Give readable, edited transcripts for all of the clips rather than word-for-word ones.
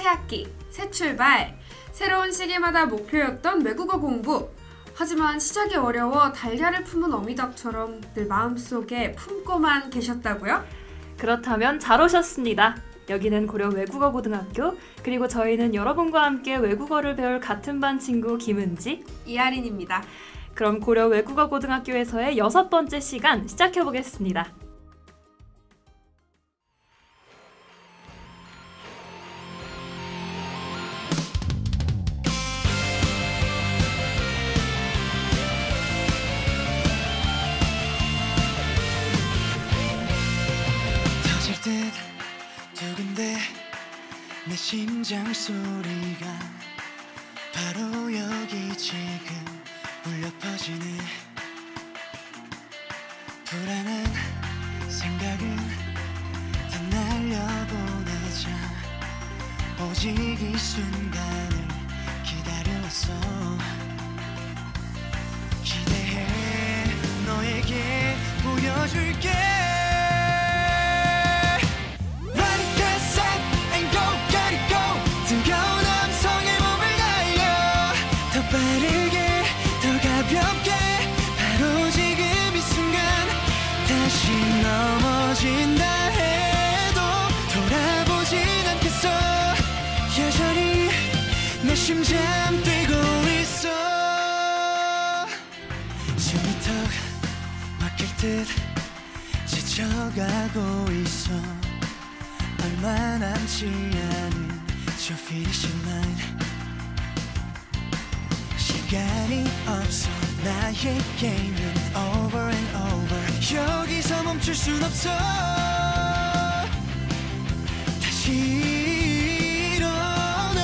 학기, 새 출발, 새로운 시기마다 목표였던 외국어 공부. 하지만 시작이 어려워 달걀을 품은 어미닭처럼 늘 마음속에 품고만 계셨다고요? 그렇다면 잘 오셨습니다. 여기는 고려 외국어 고등학교, 그리고 저희는 여러분과 함께 외국어를 배울 같은 반 친구 김은지, 이하린입니다. 그럼 고려 외국어 고등학교에서의 6번째 시간 시작해보겠습니다. 두근데 내 심장 소리가 바로 여기 지금 울려 퍼지네. 불안한 생각은 다 날려보내자 오직 이 순간을 기다려왔어. 기대해 너에게 보여줄게. 빠르게 더 가볍게 바로 지금 이 순간 다시 넘어진다 해도 돌아보진 않겠어. 여전히 내 심장 뛰고 있어. 숨이 턱 막힐 듯 지쳐가고 있어. 얼마 남지 않은 저 피니시 라인. 시간이 없어 나의 게임은 over and over. 여기서 멈출 순 없어. 다시 일어나.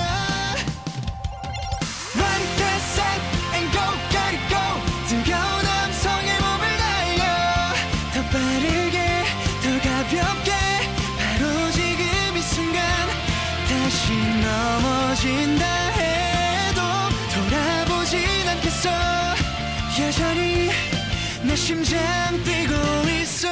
Run that side and go, gotta go. 뜨거운 함성에 몸을 날려 더 빠르게 더 가볍게 바로 지금 이 순간 다시 넘어진다 여전히 내 심장 뛰고 있어.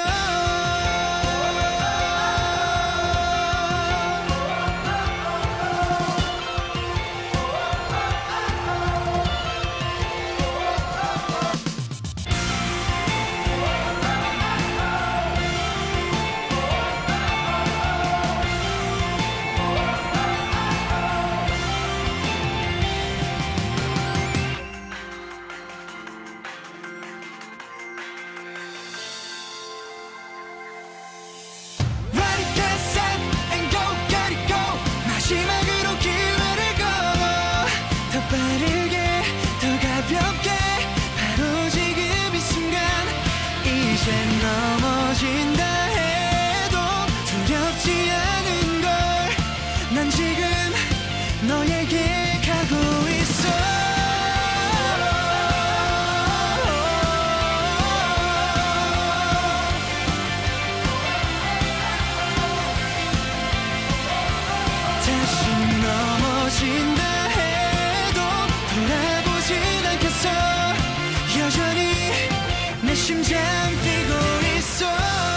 넘어진다 해도 두렵지 않은 걸. 난 지금 너에게 가고 있어. 다시 넘어진다 해도 돌아보진 않겠어. 여전히 내 심장 뛰고 있어.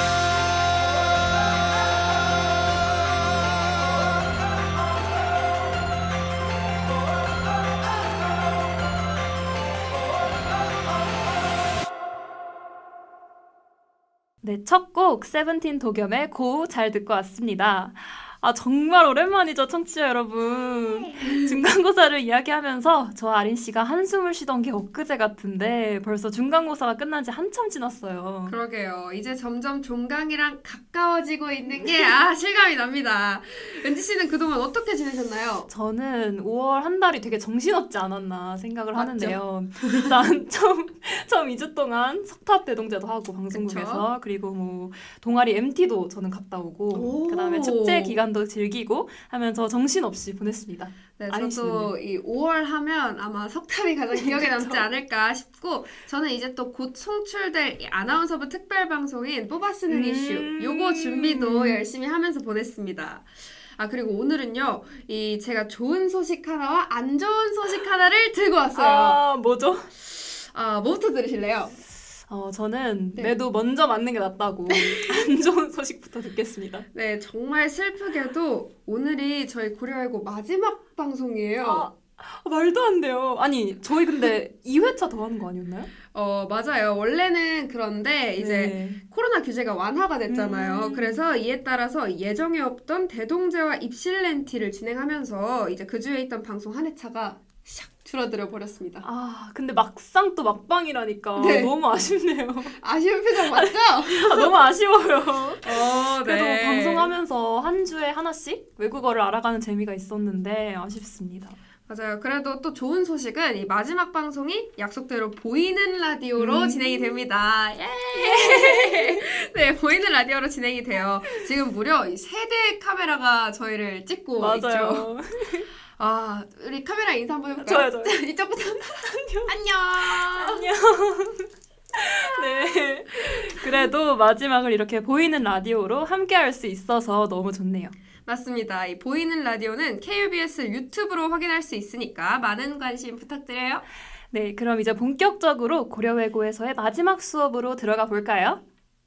네, 첫 곡 세븐틴 도겸의 고 잘 듣고 왔습니다. 아, 정말 오랜만이죠, 청취자 여러분. 중간고사를 이야기하면서 저 아린 씨가 한숨을 쉬던 게 엊그제 같은데 벌써 중간고사가 끝난 지 한참 지났어요. 그러게요. 이제 점점 종강이랑 가까워지고 있는 게 실감이 납니다. 은지 씨는 그동안 어떻게 지내셨나요? 저는 5월 한 달이 되게 정신없지 않았나 생각을 맞죠? 하는데요. 일단 처음 2주 동안 석탑 대동제도 하고 방송국에서. 그쵸? 그리고 뭐 동아리 MT도 저는 갔다 오고 그다음에 축제 기간도 즐기고 하면서 정신없이 보냈습니다. 네, 저도 이 5월 하면 아마 석탑이 가장 기억에 남지 않을까 싶고, 저는 이제 또 곧 송출될 이 아나운서부 특별방송인 뽑아쓰는 이슈, 요거 준비도 열심히 하면서 보냈습니다. 아, 그리고 오늘은요, 제가 좋은 소식 하나와 안 좋은 소식 하나를 들고 왔어요. 아, 뭐죠? 뭐부터 들으실래요? 저는 네. 매도 먼저 맞는 게 낫다고 안 좋은 소식부터 듣겠습니다. 네, 정말 슬프게도 오늘이 저희 고려외고 마지막 방송이에요. 말도 안 돼요. 아니, 저희 근데 2회차 더 하는 거 아니었나요? 맞아요. 원래는 그런데 이제 네. 코로나 규제가 완화가 됐잖아요. 그래서 이에 따라서 예정에 없던 대동제와 입실렌티를 진행하면서 이제 그 주에 있던 방송 한 회차가 샥 줄어들어 버렸습니다. 근데 막상 또 막방이라니까 네. 너무 아쉽네요. 아쉬운 표정 맞죠? 너무 아쉬워요. 그래도 네. 방송하면서 한 주에 하나씩 외국어를 알아가는 재미가 있었는데 아쉽습니다. 맞아요. 그래도 또 좋은 소식은 이 마지막 방송이 약속대로 보이는 라디오로 진행이 됩니다. 예! 네, 보이는 라디오로 진행이 돼요. 지금 무려 이 3대의 카메라가 저희를 찍고 있죠. 맞아요. 우리 카메라 인사 한번 해볼까요? 저요. 이쪽부터. 안녕. 안녕. 네. 그래도 마지막을 이렇게 보이는 라디오로 함께 할 수 있어서 너무 좋네요. 맞습니다. 이 보이는 라디오는 KBS 유튜브로 확인할 수 있으니까 많은 관심 부탁드려요. 네, 그럼 이제 본격적으로 고려외고에서의 마지막 수업으로 들어가 볼까요?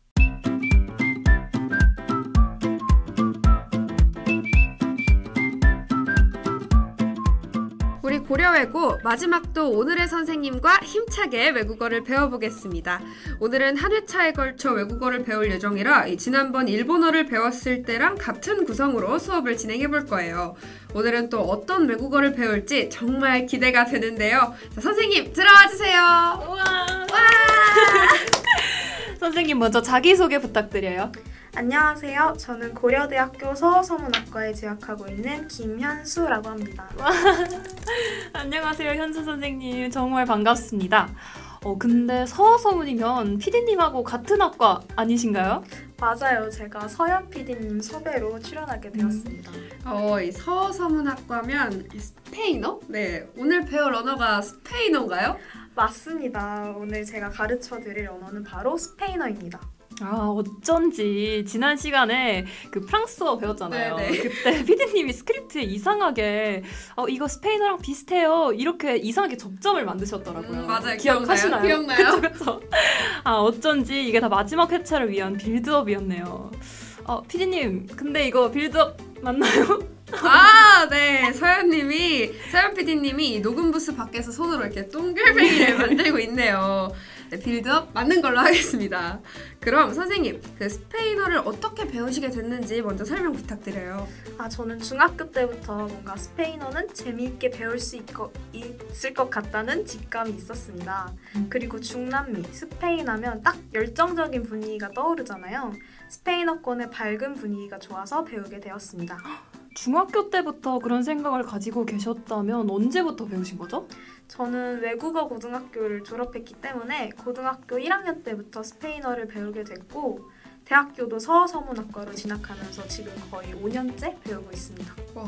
우리 고려외고 마지막도 오늘의 선생님과 힘차게 외국어를 배워보겠습니다. 오늘은 한 회차에 걸쳐 외국어를 배울 예정이라 지난번 일본어를 배웠을 때랑 같은 구성으로 수업을 진행해볼 거예요. 오늘은 또 어떤 외국어를 배울지 정말 기대가 되는데요. 자, 선생님 들어와 주세요. 와! 선생님 먼저 자기소개 부탁드려요. 안녕하세요. 저는 고려대학교 서서문학과에 재학하고 있는 김현수라고 합니다. 안녕하세요, 현수 선생님. 정말 반갑습니다. 근데 서서문이면 PD님하고 같은 학과 아니신가요? 맞아요. 제가 서현 PD님 섭외로 출연하게 되었습니다. 이 서서문학과면 스페인어? 네, 오늘 배울 언어가 스페인어인가요? 맞습니다. 오늘 제가 가르쳐드릴 언어는 바로 스페인어입니다. 어쩐지 지난 시간에 그 프랑스어 배웠잖아요. 네네. 그때 PD님이 스크립트에 이상하게 이거 스페인어랑 비슷해요. 이렇게 이상하게 접점을 만드셨더라고요. 맞아요. 기억하시나요? 기억나요? 그쵸. 어쩐지 이게 다 마지막 회차를 위한 빌드업이었네요. PD님, 근데 이거 빌드업 맞나요? 네. 서현 PD님이 녹음 부스 밖에서 손으로 이렇게 동글뱅이를 만들고 있네요. 네, 빌드업 맞는 걸로 하겠습니다. 그럼 선생님, 그 스페인어를 어떻게 배우시게 됐는지 먼저 설명 부탁드려요. 저는 중학교 때부터 뭔가 스페인어는 재미있게 배울 수 있을 것 같다는 직감이 있었습니다. 그리고 중남미, 스페인 하면 딱 열정적인 분위기가 떠오르잖아요. 스페인어권의 밝은 분위기가 좋아서 배우게 되었습니다. 중학교 때부터 그런 생각을 가지고 계셨다면 언제부터 배우신 거죠? 저는 외국어 고등학교를 졸업했기 때문에 고등학교 1학년 때부터 스페인어를 배우게 됐고 대학교도 서서문학과로 진학하면서 지금 거의 5년째 배우고 있습니다. 와,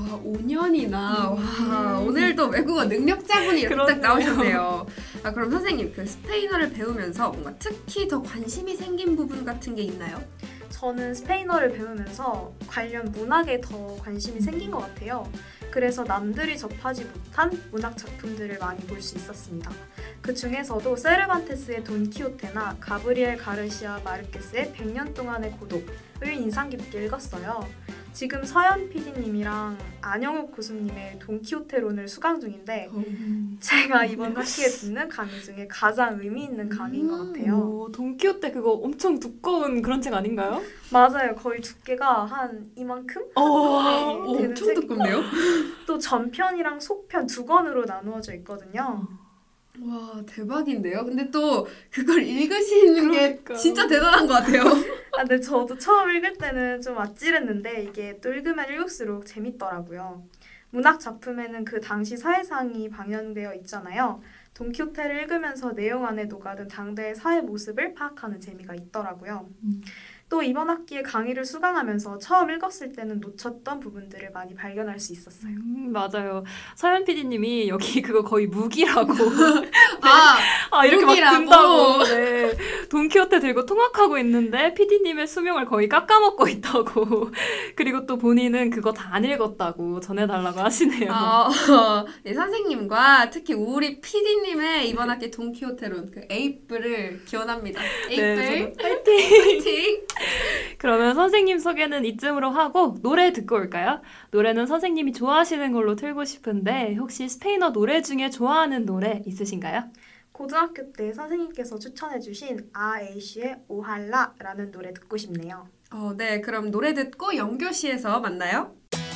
5년이나. 오늘도 외국어 능력자분이 이렇게 딱 나오셨네요. 그럼 선생님, 그 스페인어를 배우면서 뭔가 특히 더 관심이 생긴 부분 같은 게 있나요? 저는 스페인어를 배우면서 관련 문학에 더 관심이 생긴 것 같아요. 그래서 남들이 접하지 못한 문학 작품들을 많이 볼 수 있었습니다. 그 중에서도 세르반테스의 돈키호테나 가브리엘 가르시아 마르케스의 100년 동안의 고독을 인상 깊게 읽었어요. 지금 서현 PD님이랑 안영욱 교수님의 돈키호테론을 수강 중인데 제가 이번 학기에 듣는 강의 중에 가장 의미 있는 강의인 것 같아요. 돈키호테 그거 엄청 두꺼운 그런 책 아닌가요? 맞아요. 거의 두께가 한 이만큼? 되는 엄청 책이고 두껍네요. 또 전편이랑 속편 두 권으로 나누어져 있거든요. 와, 대박인데요? 근데 또 그걸 읽으시는 그러니까. 게 진짜 대단한 것 같아요. 근데 저도 처음 읽을 때는 좀 아찔했는데 이게 또 읽으면 읽을수록 재밌더라고요. 문학 작품에는 그 당시 사회상이 방영되어 있잖아요. 돈키호테를 읽으면서 내용 안에 녹아든 당대의 사회 모습을 파악하는 재미가 있더라고요. 또 이번 학기에 강의를 수강하면서 처음 읽었을 때는 놓쳤던 부분들을 많이 발견할 수 있었어요. 맞아요. 서현 PD님이 여기 그거 거의 무기라고. 이렇게 무기라고? 막 든다고. 네. 돈키호테 들고 통학하고 있는데 PD님의 수명을 거의 깎아먹고 있다고. 그리고 또 본인은 그거 다 안 읽었다고 전해달라고 하시네요. 네, 선생님과 특히 우리 PD님의 이번 학기 돈키호테론 그 에이프를 기원합니다. 에이프 네, 파이팅! 파이팅! 그러면 선생님 소개는 이쯤으로 하고 노래 듣고 올까요? 노래는 선생님이 좋아하시는 걸로 틀고 싶은데 혹시 스페인어 노래 중에 좋아하는 노래 있으신가요? 고등학교 때 선생님께서 추천해주신 아에이시의 오할라라는 노래 듣고 싶네요. 네, 그럼 노래 듣고 영교시에서 만나요.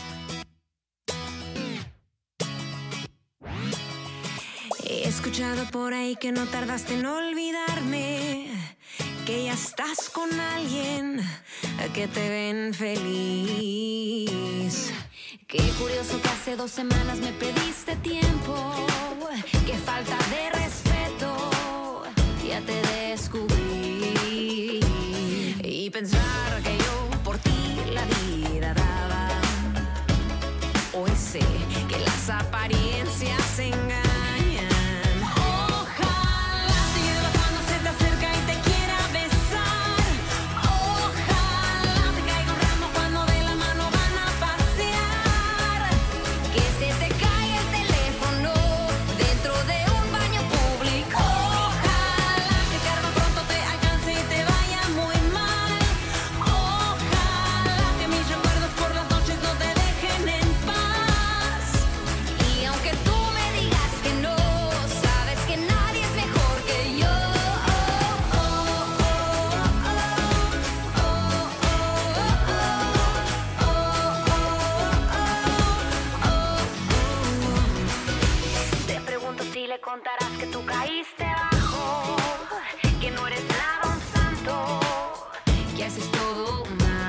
He escuchado por ahí que no tardaste en olvidarme, que ya estás con alguien que te ven feliz. Qué curioso que hace 2 semanas me pediste tiempo, qué falta de respeto, ya te descubrí. Y pensar que yo por ti la vida daba, hoy sé que las apariencias engañan. Contarás que tú caíste bajo, que no eres nada un santo, que haces todo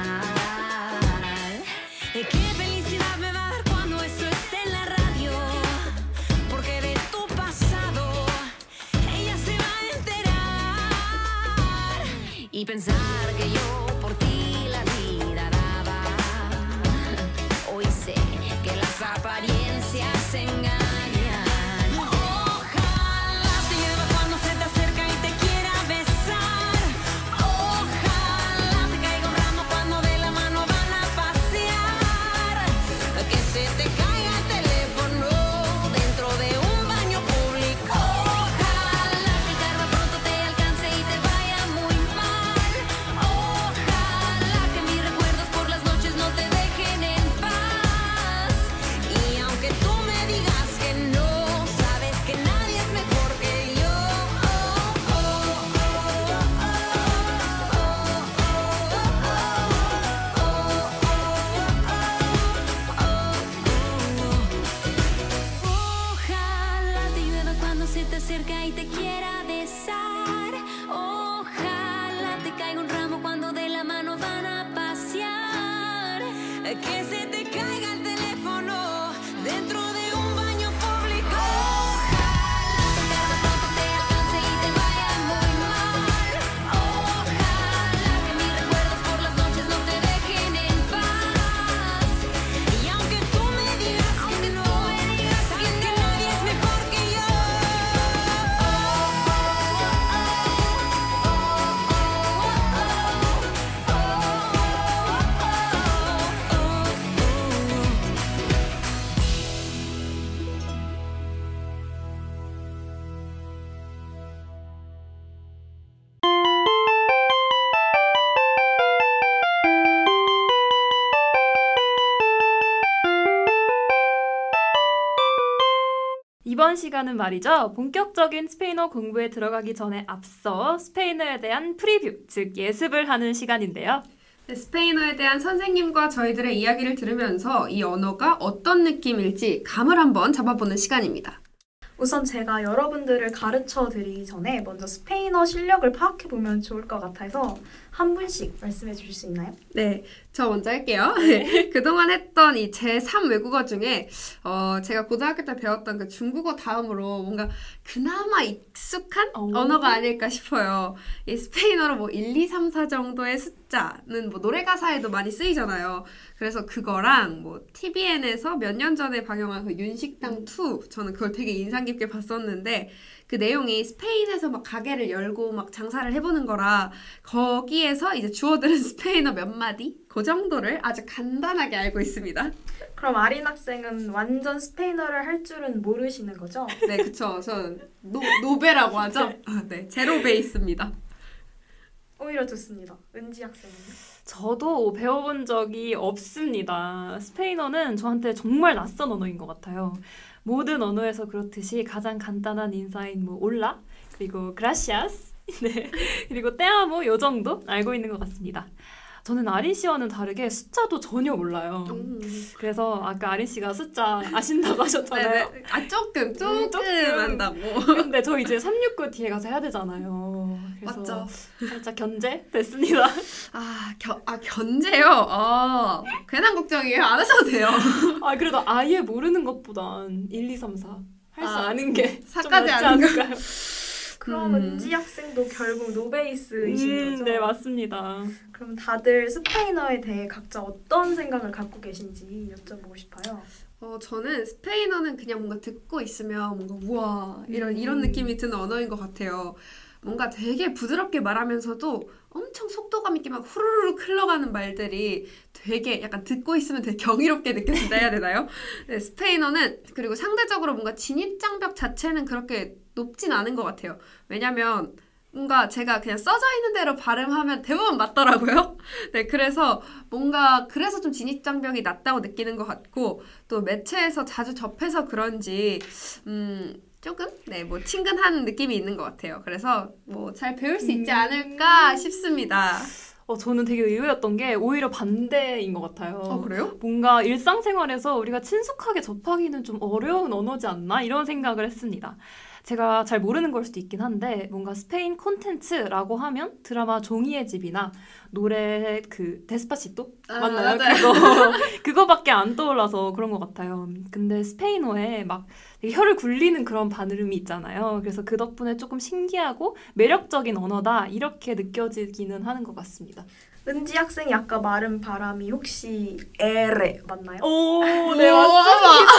mal. Qué felicidad me va a dar cuando esto esté en la radio, porque de tu pasado ella se va a enterar y pensar que yo por ti la vida daba. Hoy sé que las apariencias engañan. 이번 시간은 말이죠. 본격적인 스페인어 공부에 들어가기 전에 앞서 스페인어에 대한 프리뷰, 즉 예습을 하는 시간인데요. 네, 스페인어에 대한 선생님과 저희들의 이야기를 들으면서 이 언어가 어떤 느낌일지 감을 한번 잡아보는 시간입니다. 우선 제가 여러분들을 가르쳐 드리기 전에 먼저 스페인어 실력을 파악해 보면 좋을 것 같아서 한 분씩 말씀해 주실 수 있나요? 네, 저 먼저 할게요. 그동안 했던 이 제3 외국어 중에 제가 고등학교 때 배웠던 그 중국어 다음으로 뭔가 그나마 익숙한 언어가 아닐까 싶어요. 이 스페인어로 뭐 1, 2, 3, 4 정도의 숫자는 뭐 노래 가사에도 많이 쓰이잖아요. 그래서 그거랑 뭐 TVN에서 몇 년 전에 방영한 그 윤식당 2 저는 그걸 되게 인상 깊게 봤었는데 그 내용이 스페인에서 막 가게를 열고 막 장사를 해보는 거라 거기에서 이제 주워들은 스페인어 몇 마디? 그 정도를 아주 간단하게 알고 있습니다. 그럼 아린 학생은 완전 스페인어를 할 줄은 모르시는 거죠? 네, 그쵸. 저는 노베라고 하죠? 네, 제로 베이스입니다. 오히려 좋습니다. 은지 학생은? 저도 배워본 적이 없습니다. 스페인어는 저한테 정말 낯선 언어인 것 같아요. 모든 언어에서 그렇듯이 가장 간단한 인사인 뭐 올라, 그리고 gracias, 네, 그리고 때아모 요 정도 알고 있는 것 같습니다. 저는 아린 씨와는 다르게 숫자도 전혀 몰라요. 그래서 아까 아린 씨가 숫자 아신다고 하셨잖아요. 네네. 아 조금 한다고. 근데 저 이제 369 뒤에 가서 해야 되잖아요. 그래서 맞죠. 살짝 견제 됐습니다. 견제요? 괜한 걱정이에요. 안 하셔도 돼요. 그래도 아예 모르는 것보단 1, 2, 3, 4 할 수 아는 게 좀 4까지 낫지 아는 거. 않을까요? 그럼 은지 학생도 결국 노베이스이신 거죠? 네, 맞습니다. 그럼 다들 스페인어에 대해 각자 어떤 생각을 갖고 계신지 여쭤보고 싶어요. 저는 스페인어는 그냥 뭔가 듣고 있으면 뭔가 우와 이런 느낌이 드는 언어인 것 같아요. 뭔가 되게 부드럽게 말하면서도 엄청 속도감 있게 막 후루룩 흘러가는 말들이 되게 약간 듣고 있으면 되게 경이롭게 느껴진다 해야 되나요? 네, 스페인어는 그리고 상대적으로 뭔가 진입장벽 자체는 그렇게 높진 않은 것 같아요. 왜냐면 뭔가 제가 그냥 써져 있는 대로 발음하면 대부분 맞더라고요. 네, 그래서 뭔가 그래서 좀 진입장벽이 낮다고 느끼는 것 같고 또 매체에서 자주 접해서 그런지 조금 뭐 친근한 느낌이 있는 것 같아요. 그래서 뭐 잘 배울 수 있지 않을까 싶습니다. 저는 되게 의외였던 게 오히려 반대인 것 같아요. 그래요? 뭔가 일상생활에서 우리가 친숙하게 접하기는 좀 어려운 언어지 않나? 이런 생각을 했습니다. 제가 잘 모르는 걸 수도 있긴 한데 뭔가 스페인 콘텐츠라고 하면 드라마 종이의 집이나 노래 그 데스파시토? 맞나요? 그거밖에 안 떠올라서 그런 것 같아요. 근데 스페인어에 막 되게 혀를 굴리는 그런 발음이 있잖아요. 그래서 그 덕분에 조금 신기하고 매력적인 언어다 이렇게 느껴지기는 하는 것 같습니다. 은지 학생이 아까 말한 바람이 혹시 에레 맞나요? 오, 네, 맞습니다.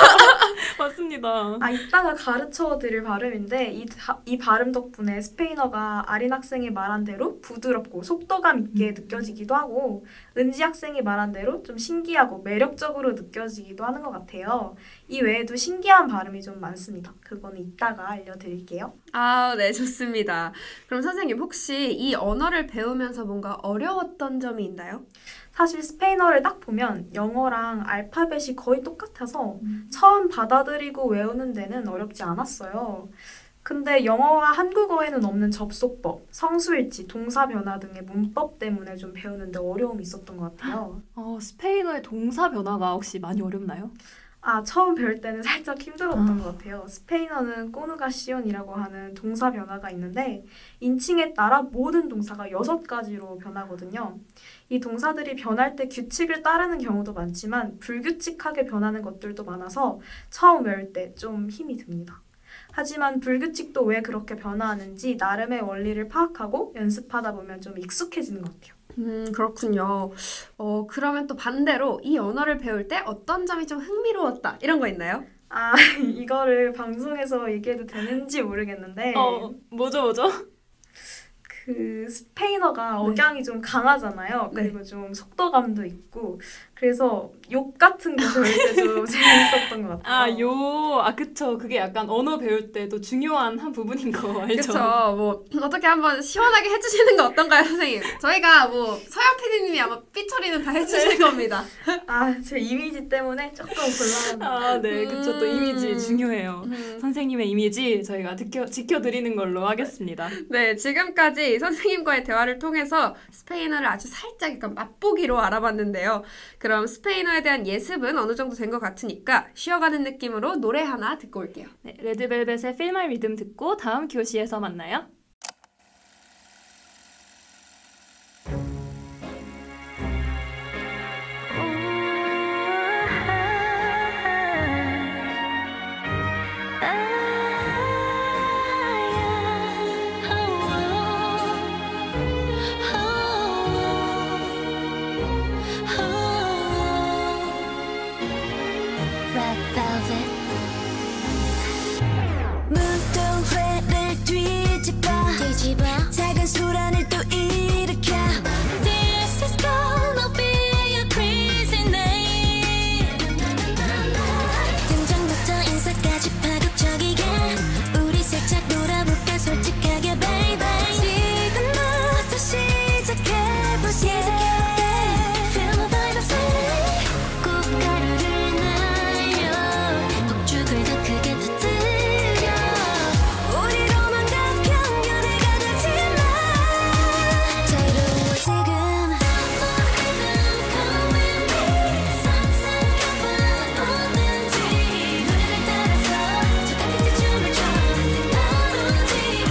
맞습니다. 이따가 가르쳐 드릴 발음인데 이 발음 덕분에 스페인어가 아린 학생이 말한 대로 부드럽고 속도감 있게 느껴지기도 하고 은지 학생이 말한 대로 좀 신기하고 매력적으로 느껴지기도 하는 것 같아요. 이 외에도 신기한 발음이 좀 많습니다. 그거는 이따가 알려드릴게요. 네, 좋습니다. 그럼 선생님 혹시 이 언어를 배우면서 뭔가 어려웠던 점이 있나요? 사실 스페인어를 딱 보면 영어랑 알파벳이 거의 똑같아서 처음 받아들이고 외우는 데는 어렵지 않았어요. 근데 영어와 한국어에는 없는 접속법, 성수일치, 동사 변화 등의 문법 때문에 좀 배우는데 어려움이 있었던 것 같아요. 스페인어의 동사 변화가 혹시 많이 어렵나요? 처음 배울 때는 살짝 힘들었던 것 같아요. 스페인어는 꼬누가시온이라고 하는 동사 변화가 있는데 인칭에 따라 모든 동사가 6가지로 변하거든요. 이 동사들이 변할 때 규칙을 따르는 경우도 많지만 불규칙하게 변하는 것들도 많아서 처음 외울 때 좀 힘이 듭니다. 하지만 불규칙도 왜 그렇게 변화하는지 나름의 원리를 파악하고 연습하다 보면 좀 익숙해지는 것 같아요. 그렇군요. 그러면 또 반대로 이 언어를 배울 때 어떤 점이 좀 흥미로웠다 이런 거 있나요? 이거를 방송에서 얘기해도 되는지 모르겠는데 뭐죠? 그 스페인어가 억양이 좀 강하잖아요. 그리고 좀 속도감도 있고 그래서 욕 같은 거 배울 때 좀 재밌었던 것 같아요. 그쵸. 그게 약간 언어 배울 때도 중요한 한 부분인 거 알죠? 그쵸. 뭐 어떻게 한번 시원하게 해주시는 거 어떤가요, 선생님? 저희가 뭐 서영 PD님이 아마 삐처리는 다 해주실 겁니다. 제 이미지 때문에 조금 곤란합니다. 네. 그쵸. 또 이미지 중요해요. 선생님의 이미지 저희가 지켜드리는 걸로 하겠습니다. 네. 지금까지 선생님과의 대화를 통해서 스페인어를 아주 살짝 약간 맛보기로 알아봤는데요. 그럼 스페인어에 대한 예습은 어느 정도 된 것 같으니까 쉬어가는 느낌으로 노래 하나 듣고 올게요. 네, 레드벨벳의 Feel My Rhythm 듣고 다음 교시에서 만나요. 뒤집어 작은 소란을 또 일으켜 This is gonna be a crazy night 등장부터 인사까지 파격적이게 우리 살짝 놀아볼까 솔직하게 baby 지금부터 시작해보자 Feel the vibes 꽃가루를 날려 폭죽을 더 크게 터뜨려 우리로만 다 편견을 가두지 마 자유로워 지금 Come with me 상상해봐 뭐든지 노래를 따라서 저 끝까지 춤을 춰 바로 지금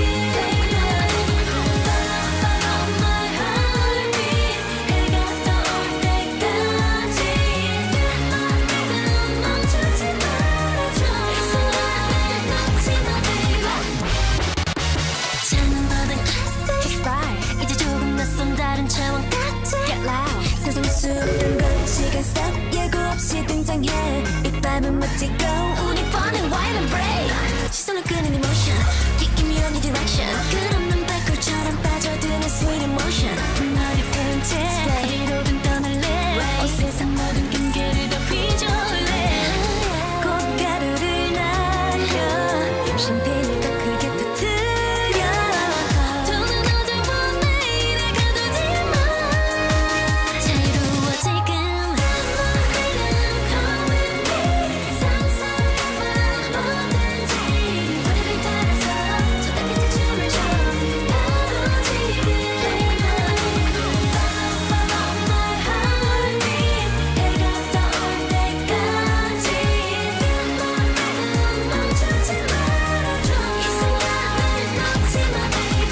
Follow my heartbeat 해가 떠올 때까지 Feel my rhythm 멈추지 말아줘 이 순간을 놓지 마 baby 차는 버든 classic right 이제 조금 낯선 다른 차원까지 Get loud 세상 수많은 것 시간 stop 예고 없이 등장해 이 밤은 멋지고 우리 fun and wild and brave 시선을 끄는 emotion Give me your direction 끝없는 발걸처럼 빠져드는 sweet emotion 머리 푼 채 스타일로든 떠날래 온 세상 모든 경계를 다 휘저을래 꽃가루를 날려 샴페인을 더 크게 터뜨려 두눈 어두운 내일에 가두지 마 자유로워 지금 Come with me 상상해봐 뭐든지 우리를 따라서 저 끝까지 춤을 춰 바로 지금 Follow my heartbeat 해가 떠올 때까지 Feel my rhythm 멈추지 말아줘 이 순간을 놓지 마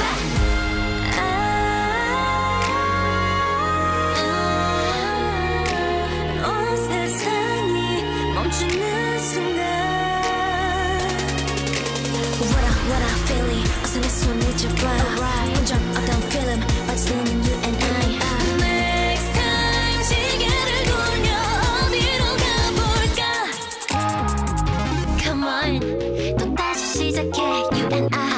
baby 온 세상이 멈추는 순간 What I feeling 어서 내 손을 잡아 본적 어떤 feeling 빠지는 you and I Next time 시계를 돌려 어디로 가볼까 Come on 또다시 시작해 you and I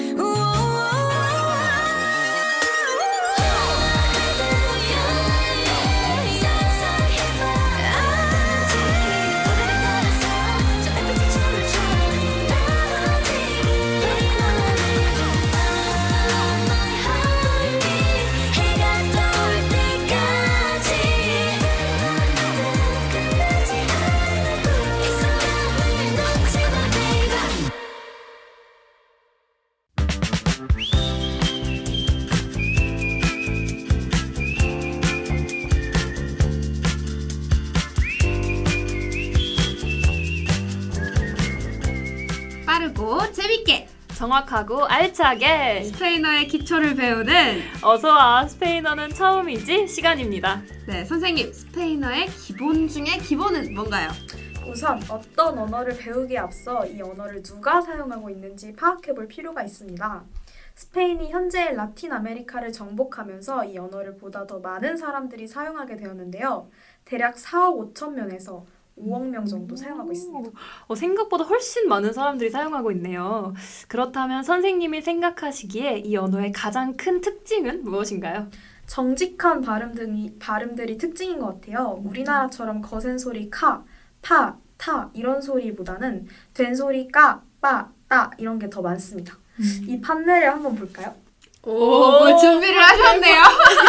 빠르고 재밌게 정확하고 알차게 스페인어의 기초를 배우는 어서와 스페인어는 처음이지 시간입니다. 네 선생님 스페인어의 기본 중에 기본은 뭔가요? 우선 어떤 언어를 배우기에 앞서 이 언어를 누가 사용하고 있는지 파악해 볼 필요가 있습니다. 스페인이 현재 라틴 아메리카를 정복하면서 이 언어를 보다 더 많은 사람들이 사용하게 되었는데요. 대략 4억 5천 명에서 5억 명 정도 사용하고 있습니다. 생각보다 훨씬 많은 사람들이 사용하고 있네요. 그렇다면 선생님이 생각하시기에 이 언어의 가장 큰 특징은 무엇인가요? 정직한 발음들이 특징인 것 같아요. 우리나라처럼 거센 소리 카, 파, 타 이런 소리보다는 된 소리 까, 빠, 따 이런 게 더 많습니다. 이 판넬을 한번 볼까요? 오, 준비를 하셨네요.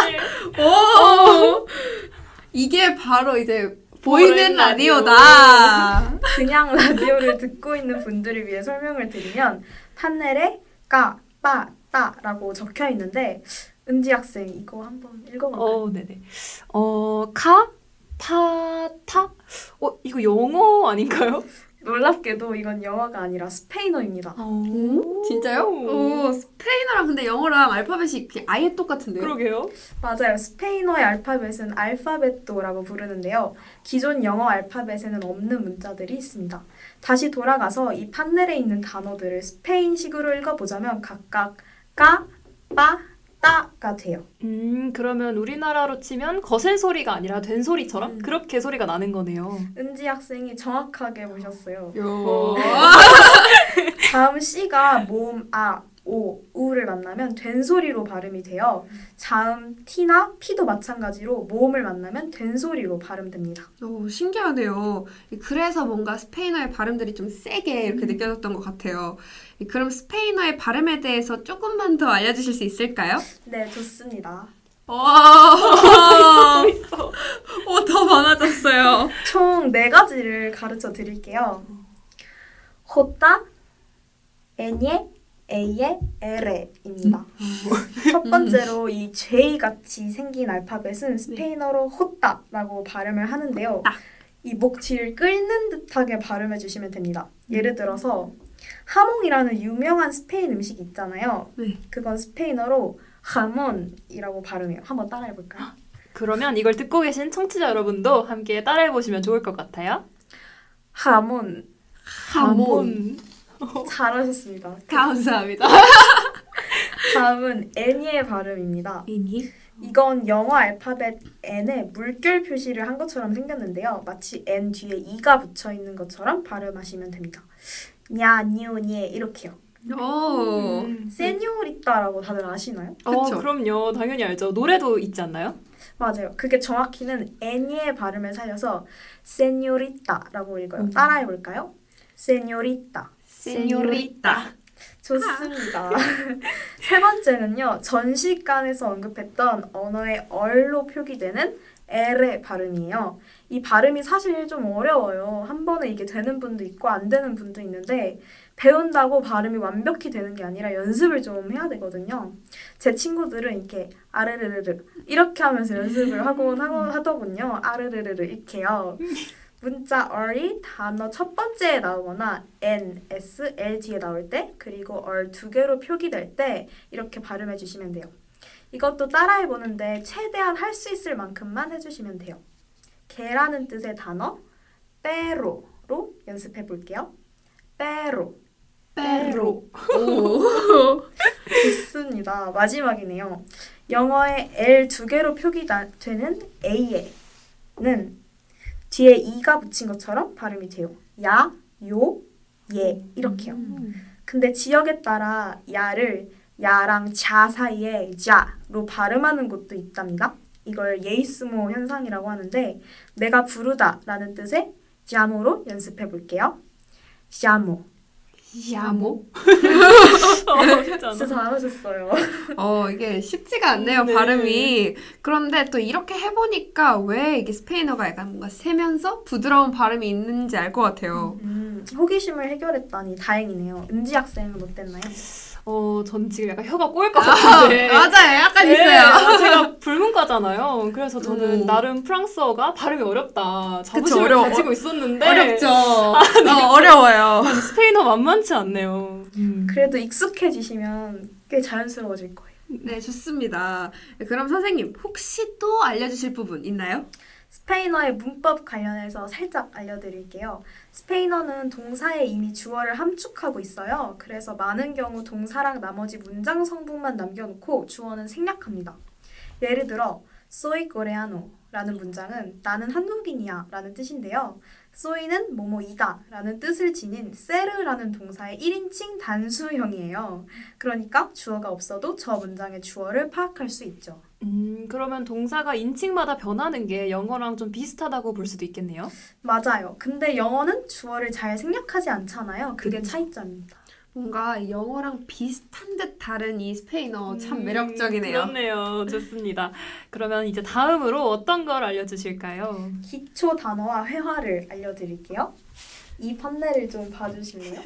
오, 이게 바로 이제 보이는 라디오다. 그냥 라디오를 듣고 있는 분들을 위해 설명을 드리면 판넬에 까, 빠, 따라고 적혀 있는데 은지 학생 이거 한번 읽어볼까요? 네네. 카, 파, 타? 이거 영어 아닌가요? 놀랍게도 이건 영어가 아니라 스페인어입니다. 진짜요? 오, 스페인어랑 근데 영어랑 알파벳이 아예 똑같은데요? 그러게요. 맞아요. 스페인어의 알파벳은 알파벳도라고 부르는데요. 기존 영어 알파벳에는 없는 문자들이 있습니다. 다시 돌아가서 이 판넬에 있는 단어들을 스페인식으로 읽어보자면 각각 까, 빠, 따가 돼요. 그러면 우리나라로 치면 거센 소리가 아니라 된 소리처럼 그렇게 소리가 나는 거네요. 은지 학생이 정확하게 보셨어요. 요. 다음 C가 모음 아, 오, 우를 만나면 된소리로 발음이 돼요. 자음 T나 P도 마찬가지로 모음을 만나면 된소리로 발음됩니다. 오, 신기하네요. 그래서 뭔가 스페인어의 발음들이 좀 세게 이렇게 느껴졌던 것 같아요. 그럼 스페인어의 발음에 대해서 조금만 더 알려주실 수 있을까요? 네, 좋습니다. 와, 더 많아졌어요. 총 4가지를 가르쳐 드릴게요. 호따, 에녜, 에예, 에레입니다. 첫 번째로 이 J같이 생긴 알파벳은 스페인어로 호따라고 발음을 하는데요. 이 목치를 끓는 듯하게 발음해 주시면 됩니다. 예를 들어서 하몽이라는 유명한 스페인 음식이 있잖아요. 네. 그건 스페인어로 하몬이라고 발음해요. 한번 따라해 볼까요? 그러면 이걸 듣고 계신 청취자 여러분도 함께 따라해보시면 좋을 것 같아요. 하몬. 하몬. 잘하셨습니다. 감사합니다. 다음은 애니의 발음입니다. 애니? 이건 영어 알파벳 N에 물결 표시를 한 것처럼 생겼는데요. 마치 N 뒤에 E가 붙여 있는 것처럼 발음하시면 됩니다. 냐, 니오, 니에 이렇게요. 오. 세뇨리따라고 다들 아시나요? 그쵸. 그럼요. 당연히 알죠. 노래도 있지 않나요? 맞아요. 그게 정확히는 애니의 발음을 살려서 세뇨리따라고 읽어요. 따라해 볼까요? 세뇨리따. 세뇨리따. 좋습니다. 세 번째는요. 전시관에서 언급했던 언어의 얼로 표기되는 L의 발음이에요. 이 발음이 사실 좀 어려워요. 한 번에 이게 되는 분도 있고 안 되는 분도 있는데 배운다고 발음이 완벽히 되는 게 아니라 연습을 좀 해야 되거든요. 제 친구들은 이렇게 아르르르르 이렇게 하면서 연습을 하더군요. 아르르르르 이렇게요. 문자 R이 단어 첫 번째에 나오거나 N, S, L 뒤에 나올 때 그리고 R 2개로 표기될 때 이렇게 발음해 주시면 돼요. 이것도 따라해 보는데 최대한 할 수 있을 만큼만 해주시면 돼요. 개라는 뜻의 단어 빼로로 연습해 볼게요. 빼로. 빼로. 오. 좋습니다. 마지막이네요. 영어에 L 2개로 표기되는 A에는 뒤에 E가 붙인 것처럼 발음이 돼요. 야, 요, 예 이렇게요. 근데 지역에 따라 야를 야랑 자 사이에 자로 발음하는 곳도 있답니다. 이걸 예이스모 현상이라고 하는데 내가 부르다라는 뜻의 자모로 연습해 볼게요. 자모. 야모? 진짜 잘하셨어요. 이게 쉽지가 않네요, 네. 발음이. 그런데 또 이렇게 해보니까 왜 이게 스페인어가 약간 뭔가 세면서 부드러운 발음이 있는지 알 것 같아요. 호기심을 해결했다니 다행이네요. 은지 학생은 어땠나요? 전 지금 약간 혀가 꼬일 것 같은데. 맞아요, 약간 네, 있어요. 제가 불문과잖아요. 그래서 저는 나름 프랑스어가 발음이 어렵다. 자부심을 어려워. 가지고 있었는데 어렵죠. 어려워요. 스페인어 만만치 않네요. 그래도 익숙해지시면 꽤 자연스러워질 거예요. 네, 좋습니다. 그럼 선생님, 혹시 또 알려주실 부분 있나요? 스페인어의 문법 관련해서 살짝 알려드릴게요. 스페인어는 동사에 이미 주어를 함축하고 있어요. 그래서 많은 경우 동사랑 나머지 문장 성분만 남겨놓고 주어는 생략합니다. 예를 들어 soy coreano 라는 문장은 나는 한국인이야 라는 뜻인데요. soy는 뭐뭐이다 라는 뜻을 지닌 se르라는 동사의 1인칭 단수형이에요. 그러니까 주어가 없어도 저 문장의 주어를 파악할 수 있죠. 그러면 동사가 인칭마다 변하는 게 영어랑 좀 비슷하다고 볼 수도 있겠네요. 맞아요. 근데 영어는 주어를 잘 생략하지 않잖아요. 그게 차이점입니다. 뭔가 영어랑 비슷한 듯 다른 이 스페인어 참 매력적이네요. 그렇네요. 좋습니다. 그러면 이제 다음으로 어떤 걸 알려주실까요? 기초 단어와 회화를 알려드릴게요. 이 판넬을 좀 봐주실래요?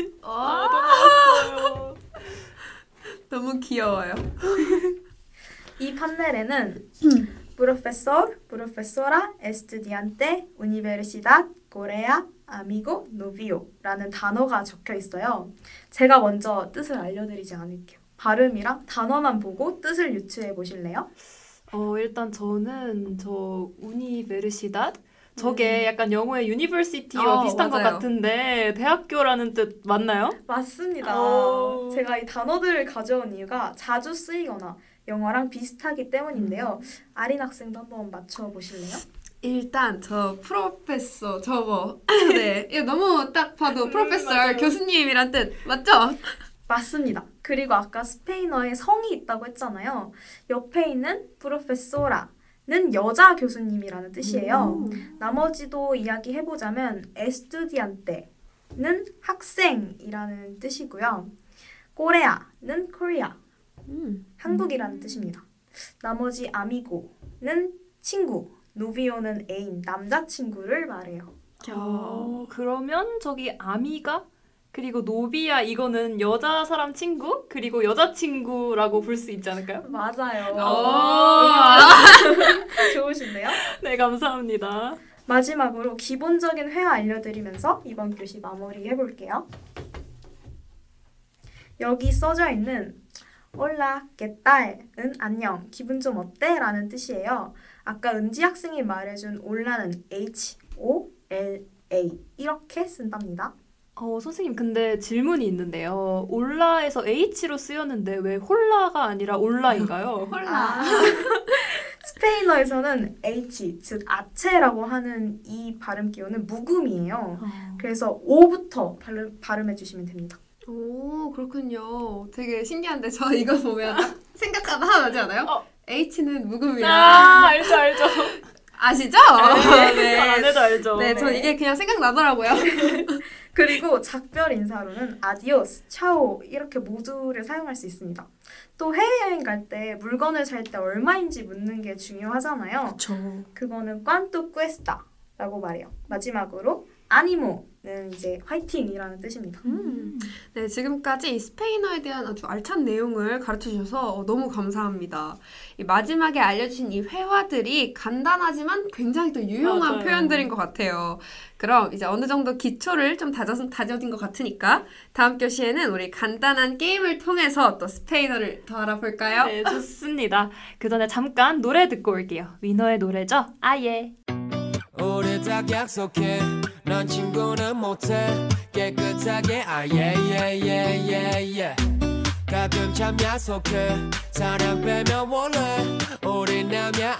너무 너무 귀여워요. 이 판넬에는 profesor, profesora, estudiante, universidad, Corea, amigo, novio 라는 단어가 적혀 있어요. 제가 먼저 뜻을 알려드리지 않을게요. 발음이랑 단어만 보고 뜻을 유추해 보실래요? 일단 저는 우니베르시닷 저게 약간 영어의 유니버시티와 비슷한 맞아요. 것 같은데 대학교라는 뜻 맞나요? 맞습니다. 오. 제가 이 단어들을 가져온 이유가 자주 쓰이거나 영어랑 비슷하기 때문인데요. 아린 학생도 한번 맞춰보실래요? 일단 저 프로페서 저거 네 이거 너무 딱 봐도 프로페서 맞아요. 교수님이란 뜻 맞죠? 맞습니다. 그리고 아까 스페인어에 성이 있다고 했잖아요. 옆에 있는 프로페소라는 여자 교수님이라는 뜻이에요. 나머지도 이야기해보자면 에스투디안테는 학생이라는 뜻이고요. 코레아는 코리아, 한국이라는 뜻입니다. 나머지 아미고는 친구, 노비오는 애인, 남자친구를 말해요. 그러면 저기 아미가 그리고 노비야 이거는 여자 사람 친구 그리고 여자친구라고 볼 수 있지 않을까요? 맞아요. 좋으신데요? 네, 감사합니다. 마지막으로 기본적인 회화 알려드리면서 이번 교시 마무리해볼게요. 여기 써져 있는 Hola, ¿qué tal?은 안녕, 기분 좀 어때? 라는 뜻이에요. 아까 은지 학생이 말해준 올라는 H-O-L-A 이렇게 쓴답니다. 선생님 근데 질문이 있는데요. 올라에서 H로 쓰였는데 왜 홀라가 아니라 올라인가요? 홀라. 스페인어에서는 H, 즉 아체라고 하는 이 발음 기호는 묵음이에요. 그래서 O부터 발음해 주시면 됩니다. 오, 그렇군요. 되게 신기한데 저 이거 보면 딱 생각하다 하나 나지 않아요? H는 묵음이야. 알죠. 아시죠? 네. 안 해도 알죠. 네, 전 이게 그냥 생각나더라고요. 그리고 작별 인사로는 아디오스, 차오 이렇게 모두를 사용할 수 있습니다. 또 해외여행 갈 때 물건을 살 때 얼마인지 묻는 게 중요하잖아요. 그쵸. 그거는 cuánto cuesta라고 말해요. 마지막으로 아니모는 이제 화이팅이라는 뜻입니다. 네, 지금까지 이 스페인어에 대한 아주 알찬 내용을 가르쳐주셔서 너무 감사합니다. 이 마지막에 알려주신 이 회화들이 간단하지만 굉장히 또 유용한 맞아요. 표현들인 것 같아요. 그럼 이제 어느 정도 기초를 좀 다져진 것 같으니까 다음 교시에는 우리 간단한 게임을 통해서 또 스페인어를 더 알아볼까요? 네, 좋습니다. 그 전에 잠깐 노래 듣고 올게요. 위너의 노래죠? 아예. 우리 딱 약속해 넌 친구는 못해 깨끗하게 yeah. 가끔 참 약속해 사랑 빼면 원래 우리 남야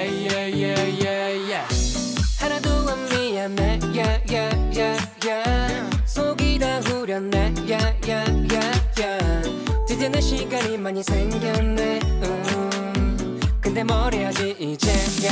yeah. 하나도 안 미안해 yeah. 속이 다 후련해 yeah. 드디어 내 시간이 많이 생겼네 근데 뭘 해야지 이제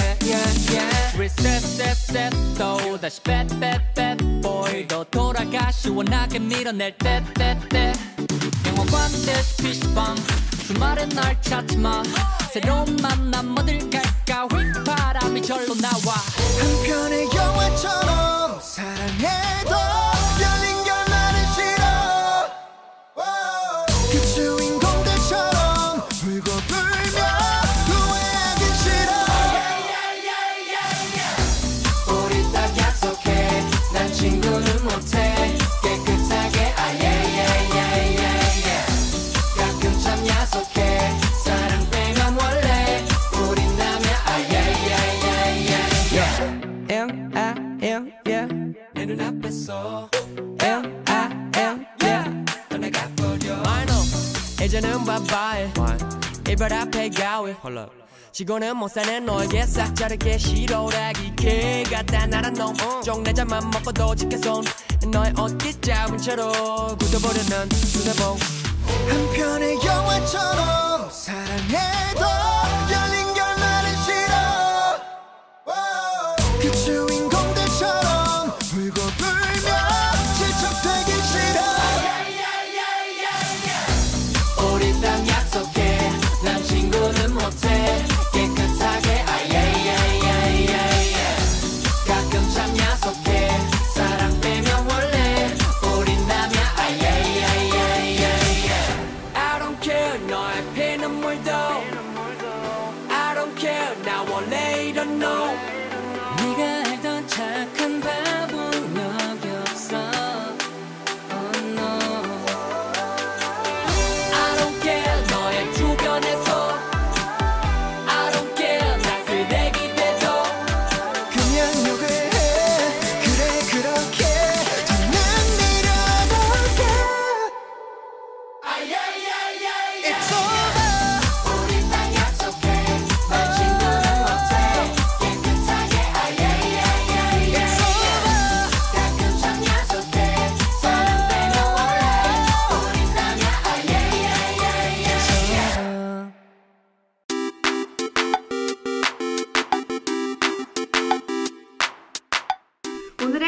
Reset 또 다시 bet boy 너 돌아가 시원하게 밀어낼 때 영화관 듯 PC방 주말엔 날 찾지마 새로운 만남 어딜 갈까 휘바람이 절로 나와 한편의 영화처럼 사랑해도 열린 결말은 싫어 그 주인공들처럼 울고 불며 후회하기 싫어 우리 딱 약속해 난 친구는 못해 깨끗하게 yeah. 가끔 참 약속해 사랑 빼면 원래 우린 남야 yeah. 내 눈앞에서 떠나가버려 I know 이제는 바이바이 이별 앞에 가위 지고는 못 사는 너에게 싹 자르게 싫어라기 개 같다 나란 놈 쫑내 잠만 먹고도 지켜손 너의 옷깃 잡은 채로 굳어버리는 수다봉 한편의 영화처럼 사랑해도 열린 결말은 싫어 그 주인공들처럼 울고 불며 질척되기 싫어 우리 딱 약속해 난 친구는 못해 깨끗하게 yeah. 가끔 참 약속해 사랑 빼면 원래 우린 남야 yeah. I don't care 너의 피눈물도 I don't care 나 원래 이런 no 네가 알던 착한 바본 여기 없어 Oh no I don't care 너의 주변에서 I don't care 나 쓰레기 돼도 그냥 욕을 해 그래 그렇게 더는 밀어볼게 It's over 우리 딱 약속해 난 친구는 못해 깨끗하게 yeah. It's over 가끔 참 약속해 사랑 빼면 원래 우린 남야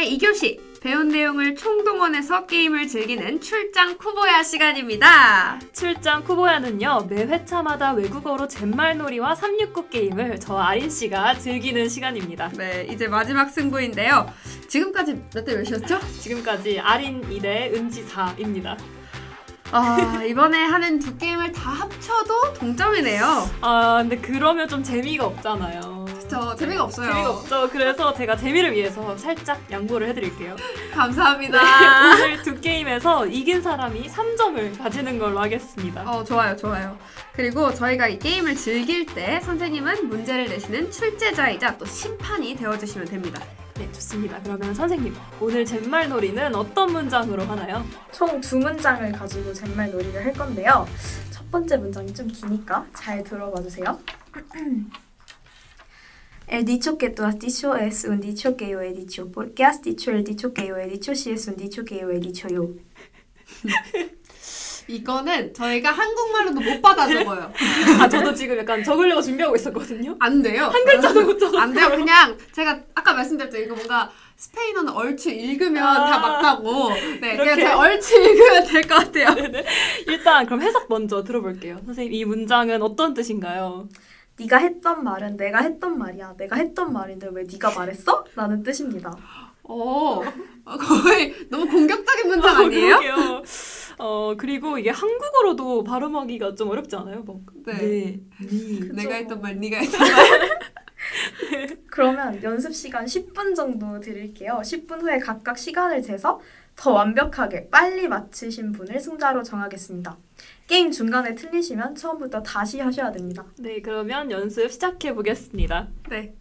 오늘의 2교시 배운 내용을 총동원해서 게임을 즐기는 출장 쿠보야 시간입니다. 출장 쿠보야는요, 매 회차마다 외국어로 젠말놀이와 369 게임을 저 아린씨가 즐기는 시간입니다. 네, 이제 마지막 승부인데요. 지금까지 몇 대 몇이었죠? 지금까지 아린 2대 은지 4입니다. 이번에 하는 두 게임을 다 합쳐도 동점이네요. 근데 그러면 좀 재미가 없잖아요. 그쵸, 재미가 없어요. 재미가 없죠. 그래서 제가 재미를 위해서 살짝 양보를 해드릴게요. 감사합니다. 네, 오늘 두 게임에서 이긴 사람이 3점을 가지는 걸로 하겠습니다. 좋아요. 그리고 저희가 이 게임을 즐길 때 선생님은 문제를 내시는 출제자이자 또 심판이 되어주시면 됩니다. 네, 좋습니다. 그러면 선생님, 오늘 젠말놀이는 어떤 문장으로 하나요? 총 2문장을 가지고 젠말놀이를 할 건데요. 첫 번째 문장이 좀 기니까 잘 들어봐 주세요. El dicho que tú has dicho es un dicho que yo he dicho. ¿Por qué has dicho el dicho que yo he dicho si es un dicho que yo he dicho yo? 이거는 저희가 한국말로도 못 받아 적어요. 저도 지금 약간 적으려고 준비하고 있었거든요. 안 돼요. 한 글자도 못 적었어요. 안 돼요. 그냥 제가 아까 말씀드렸죠. 이거 뭔가 스페인어는 얼추 읽으면 다 맞다고. 네, 그냥 제가 얼추 읽으면 될 것 같아요. 네네. 일단 그럼 해석 먼저 들어볼게요. 선생님, 이 문장은 어떤 뜻인가요? 네가 했던 말은 내가 했던 말이야. 내가 했던 말인데 왜 네가 말했어? 라는 뜻입니다. 거의 너무 공격적인 문장 아니에요? 그러게요. 그리고 이게 한국어로도 발음하기가 좀 어렵지 않아요? 네. 네. 내가 했던 말, 네가 했던 말. 그러면 연습 시간 10분 정도 드릴게요. 10분 후에 각각 시간을 재서 더 완벽하게 빨리 맞히신 분을 승자로 정하겠습니다. 게임 중간에 틀리시면 처음부터 다시 하셔야 됩니다. 네, 그러면 연습 시작해 보겠습니다. 네.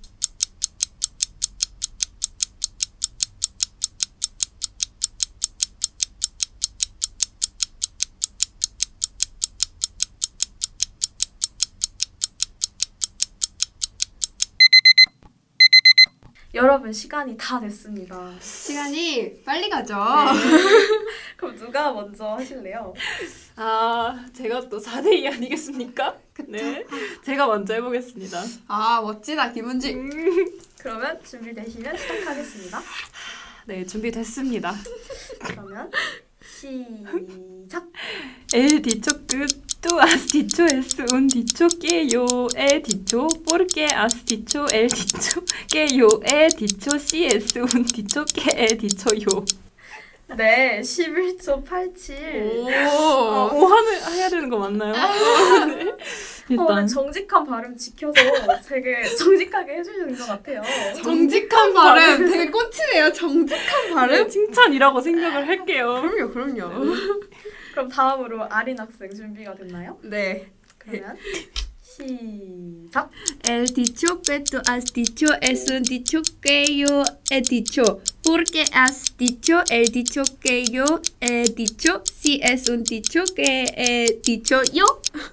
여러분 시간이 다 됐습니다. 시간이 빨리 가죠. 그럼 누가 먼저 하실래요? 제가 또 4대2 아니겠습니까? 그쵸? 네, 제가 먼저 해보겠습니다. 멋지다, 김은지. 그러면 준비되시면 시작하겠습니다. 네, 준비됐습니다. 그러면 시작! El dicho que tú has dicho es un dicho que yo he dicho porque has dicho el dicho que yo he dicho si es un dicho que he dicho yo. 네, 11초 87. 오한을 해야 되는 거 맞나요? 네. 일단 정직한 발음 지켜서 되게 정직하게 해주시는 것 같아요. 정직한 발음. 되게 꽂히네요. 정직한 발음. 칭찬이라고 생각을 할게요. 그럼요. 그럼 다음으로 아린 학생 준비가 됐나요? 네. 그러면 시작! El dicho que tú has dicho es un dicho que yo he dicho. Porque has dicho el dicho que yo he dicho. Si es un dicho que he dicho yo.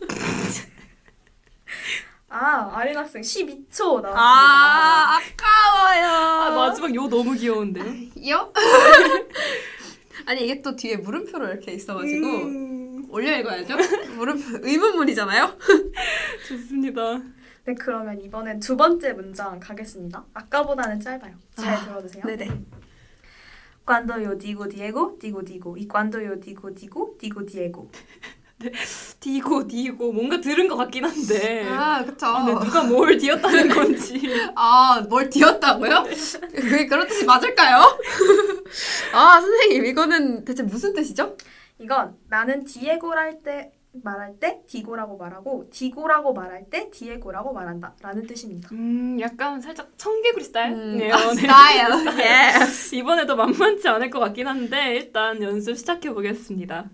아린 학생 12초 나왔습니다. 아까워요. 마지막 요 너무 귀여운데. 요? 아니 이게 또 뒤에 물음표로 이렇게 있어가지고 올려 읽어야죠. 물음표 의문문이잖아요. 좋습니다. 네, 그러면 이번엔 두 번째 문장 가겠습니다. 아까보다는 짧아요. 잘 들어주세요. 네네. Cuando yo digo Diego, digo Diego. Y cuando yo digo Diego, digo Diego. 네, 디고 뭔가 들은 것 같긴 한데. 그쵸. 근데 누가 뭘 디었다는 건지. 뭘 디었다고요? 그게 그런 뜻이 맞을까요? 선생님 이거는 대체 무슨 뜻이죠? 이건 나는 디에고랄 때 말할 때 디고라고 말하고 디고라고 말할 때 디에고라고 말한다 라는 뜻입니다. 약간 살짝 청개구리 스타일이네요. 스타일. 예. 이번에도 만만치 않을 것 같긴 한데 일단 연습 시작해 보겠습니다.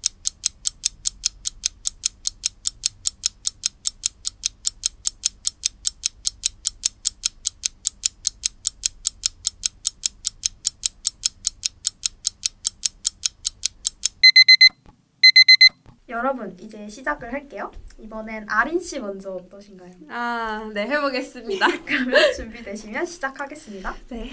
여러분 이제 시작을 할게요. 이번엔 아린 씨 먼저 어떠신가요? 네 해보겠습니다. 그러면 준비되시면 시작하겠습니다. 네.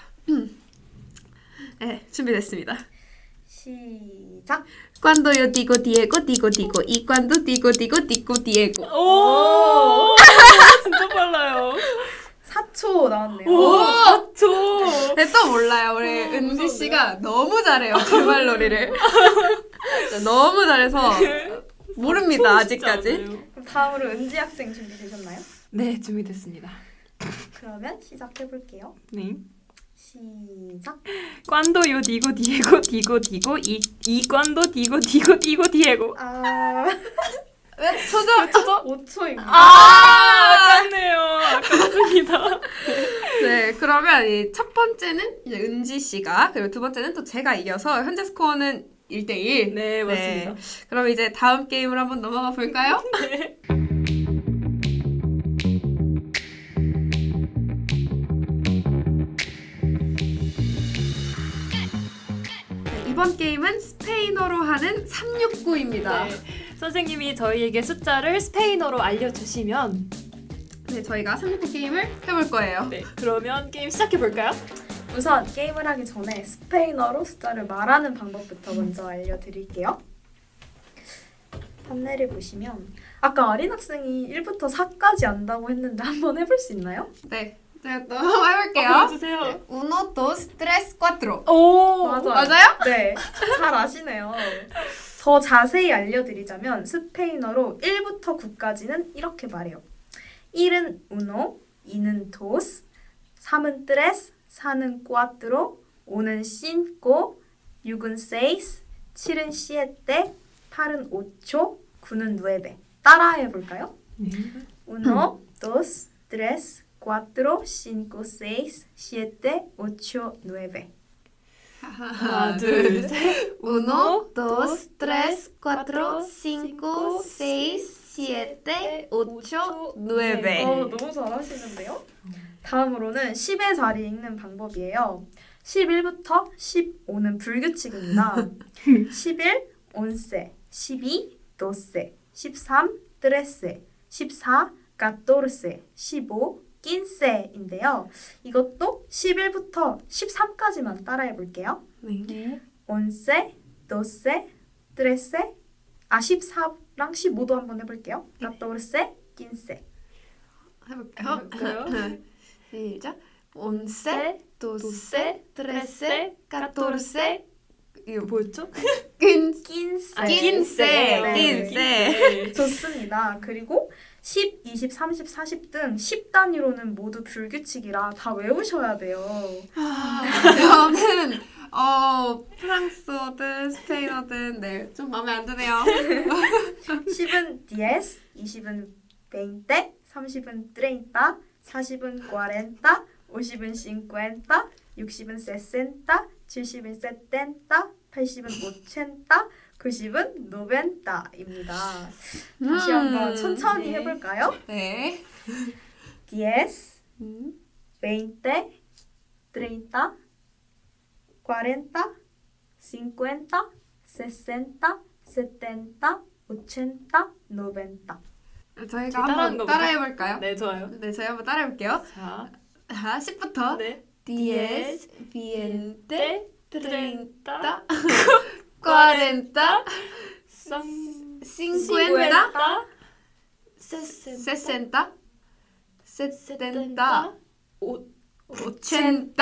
네 준비됐습니다. 시작. Cuando yo digo Diego, digo Diego. Y cuando digo Diego, digo Diego. 오, 진짜 빨라요. 4초 나왔네요. 오, 4초. 네, 또 몰라요. 우리 은지 씨가 너무 잘해요. 주말놀이를. 너무 잘해서 모릅니다. 아직까지. 그럼 다음으로 은지 학생 준비되셨나요? 네, 준비됐습니다. 그러면 시작해볼게요. 네. 시작. Cuando yo digo Diego, digo Diego, y cuando digo Diego, digo Diego. 왜? 초조? 5초입니다. 아깝네요. 아깝습니다. 네, 그러면 이 첫 번째는 이제 은지 씨가, 그리고 두 번째는 또 제가 이겨서 현재 스코어는 1대1. 네, 맞습니다. 그럼 이제 다음 게임을 한번 넘어가 볼까요? 네. 이번 게임은 스페인어로 하는 369입니다. 네. 선생님이 저희에게 숫자를 스페인어로 알려주시면 네, 저희가 369 게임을 해볼 거예요. 네, 그러면 게임 시작해볼까요? 우선 게임을 하기 전에 스페인어로 숫자를 말하는 방법부터 먼저 알려드릴게요. 판넬을 보시면 아까 아린 학생이 1부터 4까지 안다고 했는데 한번 해볼 수 있나요? 네, 제가 또 한번 해볼게요. 보여주세요. 네, 1, 2, 3, 4. 오, 맞아요? 네, 잘 아시네요. 더 자세히 알려드리자면 스페인어로 1부터 9까지는 이렇게 말해요. 1은 uno, 2는 dos, 3은 tres, 4는 cuatro, 5는 cinco, 6은 seis, 7은 siete, 8은 ocho, 9는 nueve. 따라해볼까요? uno, dos, tres, cuatro, cinco, seis, siete, ocho, nueve. 하나, 둘, 셋. 1, 2, 3, 4, 5, 6, 7, 8, 9. 너무 잘하시는데요? 다음으로는 10의 자리 읽는 방법이에요. 11부터 15는 불규칙입니다. 11, once, 12, doce, 13, trece, 14, catorce, 15, quince인데요. 이것도 11부터 13까지만 따라해 볼게요. 네. once, doce, trece, 14랑 15도 한번 해볼게요. catorce, quince. 해볼까요? 시작. 11, 12, 13, 14. 이거 뭐였죠? 15. 아, 15. 네. 좋습니다. 그리고 10, 20, 30, 40 등 10단위로는 모두 불규칙이라 다 외우셔야 돼요. 저는 프랑스어든 스페인어든 네, 좀 마음에 안 드네요. 10은 diez, 20은 veinte, 30은 treinta, 40은 cuarenta, 50은 cincuenta, 60은 sesenta, 70은 setenta, 80은 ochenta, 90은 noventa입니다. 다시 한번 천천히 네. 해볼까요? 네. diez, veinte, treinta, cuarenta, cincuenta, sesenta, setenta, ochenta, noventa. 저희가 따라하는 한번 거구나. 따라해볼까요? 네, 좋아요. 네, 저희 한번 따라해볼게요. 자, 자, 10부터 네. 10, 20, 30, 40, 50, 60, 70, 80,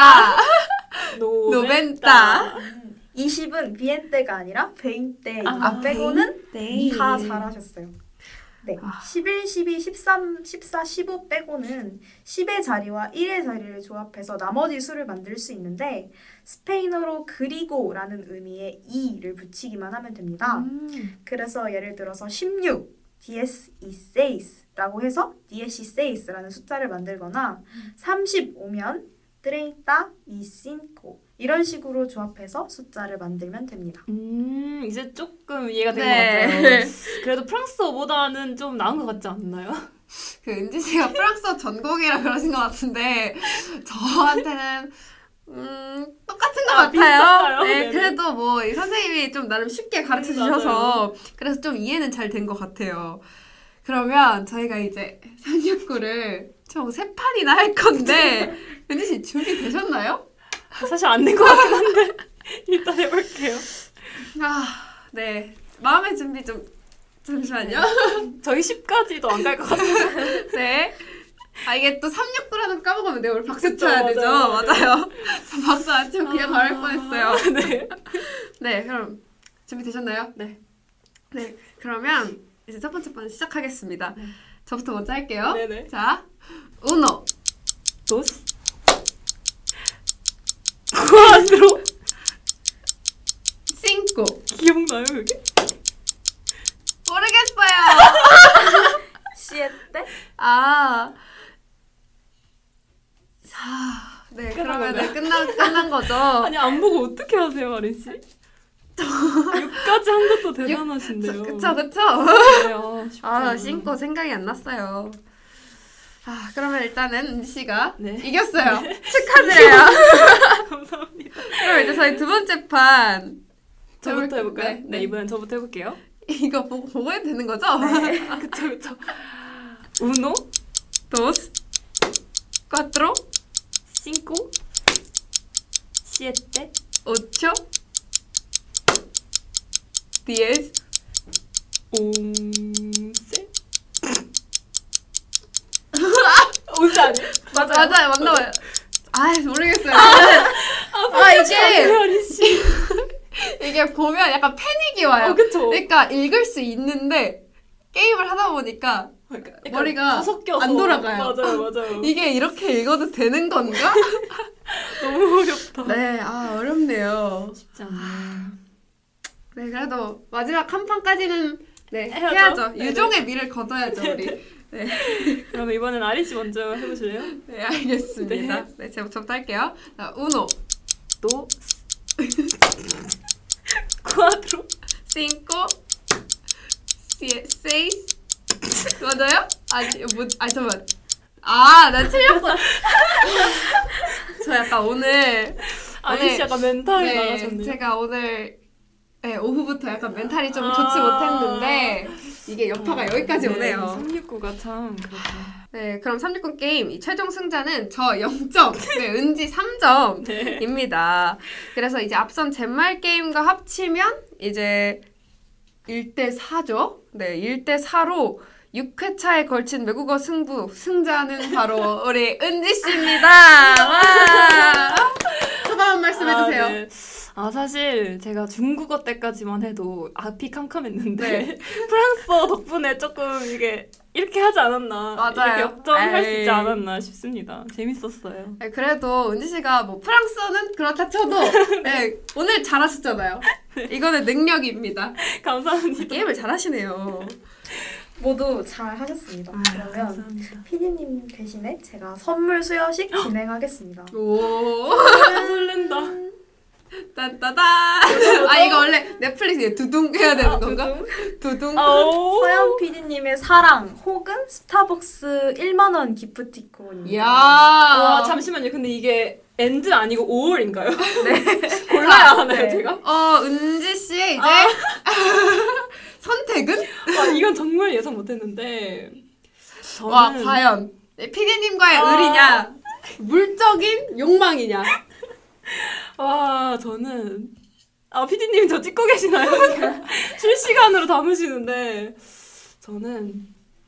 90. 20은 viente가 아니라 veinte. 아, 빼고는 네. 다 잘하셨어요. 네, 11, 12, 13, 14, 15 빼고는 10의 자리와 1의 자리를 조합해서 나머지 수를 만들 수 있는데 스페인어로 그리고라는 의미의 이를 붙이기만 하면 됩니다. 그래서 예를 들어서 16, diez y seis라고 해서 dieciseis라는 숫자를 만들거나 35면 treinta y cinco 이런 식으로 조합해서 숫자를 만들면 됩니다. 이제 조금 이해가 된 네. 것 같아요. 그래도 프랑스어보다는 좀 나은 것 같지 않나요? 그 은지 씨가 프랑스어 전공이라 그러신 것 같은데 저한테는 똑같은 것 같아요. 비슷한가요? 네, 네네. 그래도 뭐 이 선생님이 좀 나름 쉽게 가르쳐 주셔서 그래서 좀 이해는 잘 된 것 같아요. 그러면 저희가 이제 369를 총 3판이나 할 건데 은지 씨 준비되셨나요? 사실 안 된 것 같긴 한데 일단 해볼게요. 네. 마음의 준비 좀 잠시만요. 저희 10까지도 안 갈 것 같아요. 네. 아 이게 또 369라는 까먹으면 내가 오늘 박수 쳐야 되죠. 맞아요. 저 박수 안 치고 그냥 바로 할 뻔했어요. 네. 네, 그럼 준비되셨나요? 네. 네, 그러면 이제 첫 번째 번 시작하겠습니다. 네. 저부터 먼저 할게요. 네네. 자, uno, dos, cuatro. cinco. 기억나요 그게? 모르겠어요. 시에떼? 아, 자, 네, 끝난 그러면 끝난 거죠. 아니 안 보고 어떻게 하세요, 아린 씨? 6까지 한 것도 대단하신데요. 그쵸. 네, 쉽지 아, 않아요. 신고 생각이 안 났어요. 아, 그러면 일단은 은지 씨가 네. 이겼어요. 축하드려요. 감사합니다. 그럼 이제 저희 두 번째 판 저부터 해볼까요? 네, 네, 이번엔 저부터 해볼게요. 이거 보고 해도 되는 거죠? 그쵸. Uno, dos, cuatro, cinco, siete, ocho, diez, once. once 아니에요? 맞아요. 아, 모르겠어요. 이게 아린 씨. 이게 보면 약간 패닉이 와요. 그쵸. 그러니까 읽을 수 있는데 게임을 하다 보니까 머리가 섞여서. 안 돌아가요. 맞아요. 이게 이렇게 읽어도 되는 건가? 너무 어렵다. 네, 아 어렵네요. 쉽지 않네요. 네, 그래도 마지막 한 판까지는 네 해야죠. 해야죠. 네네. 유종의 미를 거둬야죠 우리. 그러면 이번엔 아린 씨 먼저 해보실래요? 네, 알겠습니다. 네, 저부터 할게요. 자, uno, dos, cuatro, cinco, seis. 맞아요? 잠깐만. 나 틀렸어. 저 약간 오늘 아린 씨 약간 멘탈이 네, 나가셨네요. 제가 오늘 오후부터 약간 멘탈이 좀 좋지 못했는데 이게 여파가 여기까지 오네요. 369가 참 그렇죠. 네, 그럼 369 게임 이 최종 승자는 저 0점, 네, 은지 3점입니다. 그래서 이제 앞선 젠말 게임과 합치면 이제 1대4죠. 네, 1대4로 6회차에 걸친 외국어 승자는 바로 우리 은지 씨입니다. 와! 소감 한 말씀 해주세요. 네. 사실 제가 중국어 때까지만 해도 앞이 캄캄했는데 네. 프랑스어 덕분에 조금 이렇게 하지 않았나, 맞아요. 이렇게 역전할 수 에이. 있지 않았나 싶습니다. 재밌었어요. 네, 그래도 은지 씨가 뭐 프랑스어는 그렇다 쳐도 네, 오늘 잘하셨잖아요. 이거는 능력입니다. 감사합니다. 게임을 잘하시네요. 모두 잘 하셨습니다. 그러면 감사합니다. 피디님 대신에 제가 선물 수여식 진행하겠습니다. 오, 설렌다. 딴따단. 이거 원래 넷플릭스에 두둥 해야 되는 건가? 두둥. 서연 PD님의 사랑 혹은 스타벅스 1만 원 기프티콘. 이야. 와, 잠시만요. 근데 이게 엔드 아니고 5월인가요? 네. 골라야 하나요, 네. 제가? 은지 씨의 이제 선택은? 이건 정말 예상 못했는데. 저는 와, 과연 PD님과의 의리냐, 물적인 욕망이냐. 저는 PD님이 저 찍고 계시나요? 지금 실시간으로 담으시는데 저는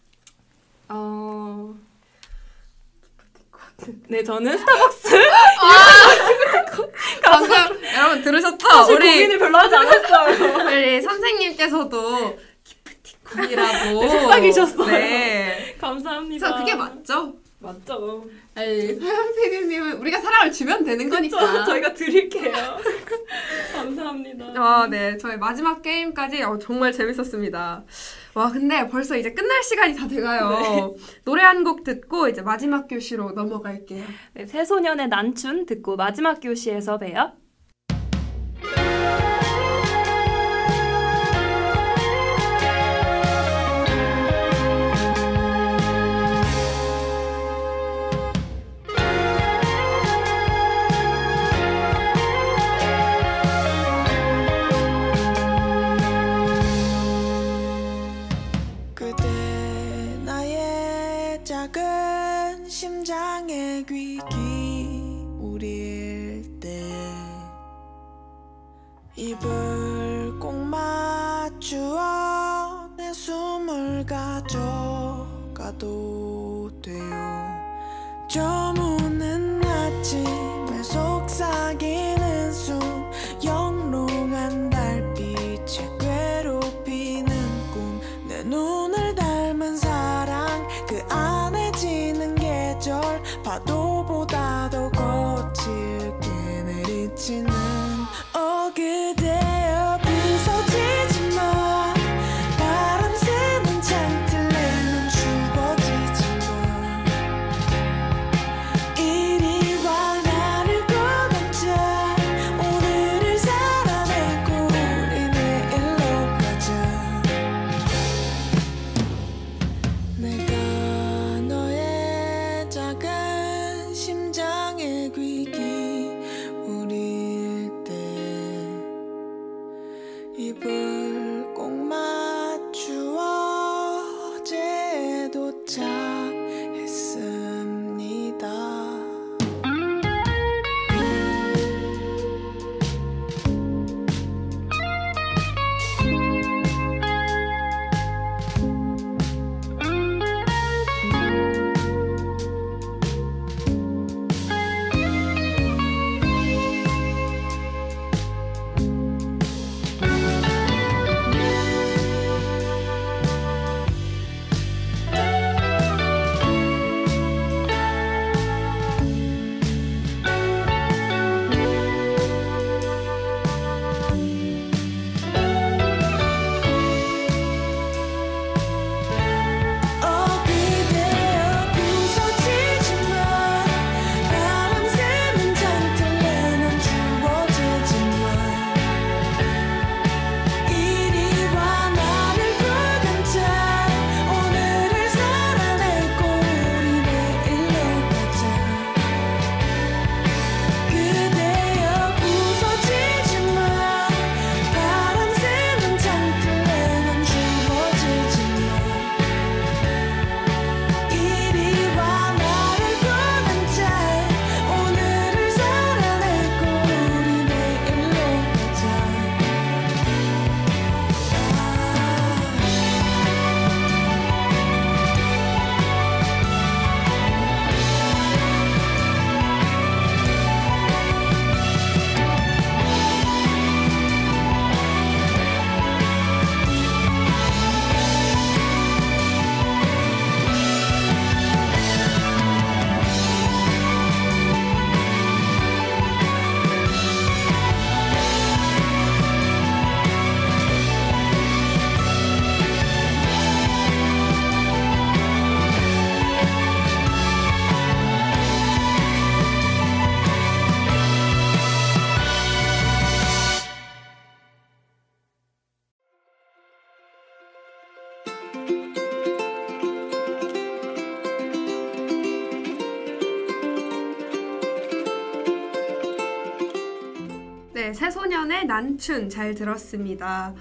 네, 저는 스타벅스. 방금 여러분 들으셨죠? 사실 우리 고민을 별로 하지 않았어요. 우리 선생님께서도 기프티콘이라고 속삭이셨어요. 네. 감사합니다. 그래서 그게 맞죠? 맞죠. 아니, 서현 PD님은 우리가 사랑을 주면 되는 거니까. 그쵸? 저희가 드릴게요. 감사합니다. 네. 저희 마지막 게임까지 정말 재밌었습니다. 와, 근데 벌써 이제 끝날 시간이 다 돼가요. 노래 한 곡 듣고 이제 마지막 교시로 넘어갈게요. 네, 새소년의 난춘 듣고 마지막 교시에서 봬요. 그대 나의 작은 심장에 귀 기울일 때 입을 꼭 맞추어 내 숨을 가져가도 돼요. 좀 웃는 아침에 속삭이는 숨 영롱한 달빛에 괴롭히는 꿈 내 눈을 닮은 사랑 그 안에 지는 계절 파도보다 더 거칠게 내리치는 그대여 부서지지 마 바람 새는 창틀에는 추워지지 마 이리 와 나를 꼭 안자 오늘을 살아내고 우리 내일로 가자 내가 너의 작은 심장의 귀기 우릴 때 입을 꼭 맞추어 어제에 도착했습니다. 네, 새소년의 난춘 잘 들었습니다.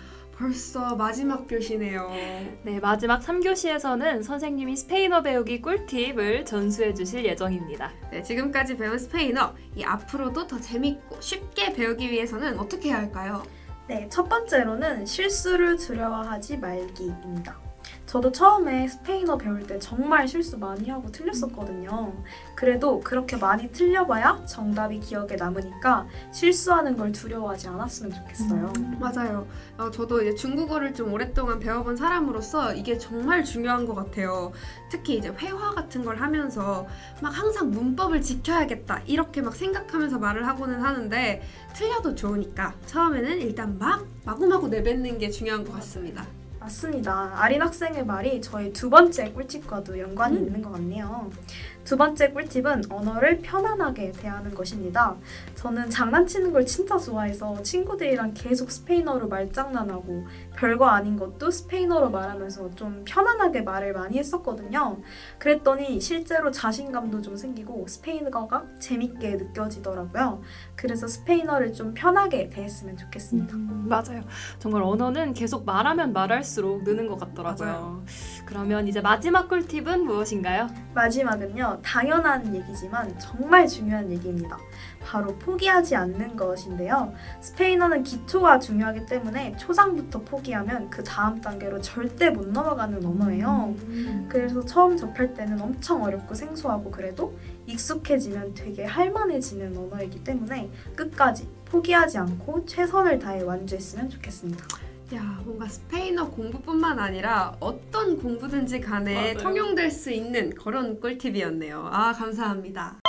벌써 마지막 교시네요. 네, 마지막 3교시에서는 선생님이 스페인어 배우기 꿀팁을 전수해 주실 예정입니다. 네, 지금까지 배운 스페인어, 이 앞으로도 더 재밌고 쉽게 배우기 위해서는 어떻게 해야 할까요? 네, 첫 번째로는 실수를 두려워하지 말기입니다. 저도 처음에 스페인어 배울 때 정말 실수 많이 하고 틀렸었거든요. 그래도 그렇게 많이 틀려봐야 정답이 기억에 남으니까 실수하는 걸 두려워하지 않았으면 좋겠어요. 맞아요. 저도 이제 중국어를 좀 오랫동안 배워본 사람으로서 이게 정말 중요한 것 같아요. 특히 이제 회화 같은 걸 하면서 막 항상 문법을 지켜야겠다 이렇게 막 생각하면서 말을 하고는 하는데 틀려도 좋으니까 처음에는 일단 마구마구 내뱉는 게 중요한 것 같습니다. 맞습니다. 아린 학생의 말이 저희 두 번째 꿀팁과도 연관이 있는 것 같네요. 두 번째 꿀팁은 언어를 편안하게 대하는 것입니다. 저는 장난치는 걸 진짜 좋아해서 친구들이랑 계속 스페인어로 말장난하고 별거 아닌 것도 스페인어로 말하면서 좀 편안하게 말을 많이 했었거든요. 그랬더니 실제로 자신감도 좀 생기고 스페인어가 재밌게 느껴지더라고요. 그래서 스페인어를 좀 편하게 대했으면 좋겠습니다. 맞아요. 정말 언어는 계속 말하면 말할수록 느는 것 같더라고요. 맞아요. 그러면 이제 마지막 꿀팁은 무엇인가요? 마지막은요, 당연한 얘기지만 정말 중요한 얘기입니다. 바로 포기하지 않는 것인데요. 스페인어는 기초가 중요하기 때문에 초장부터 포기하면 그 다음 단계로 절대 못 넘어가는 언어예요. 그래서 처음 접할 때는 엄청 어렵고 생소하고 그래도 익숙해지면 되게 할만해지는 언어이기 때문에 끝까지 포기하지 않고 최선을 다해 완주했으면 좋겠습니다. 야, 뭔가 스페인어 공부뿐만 아니라 어떤 공부든지 간에 맞아요. 통용될 수 있는 그런 꿀팁이었네요. 아, 감사합니다.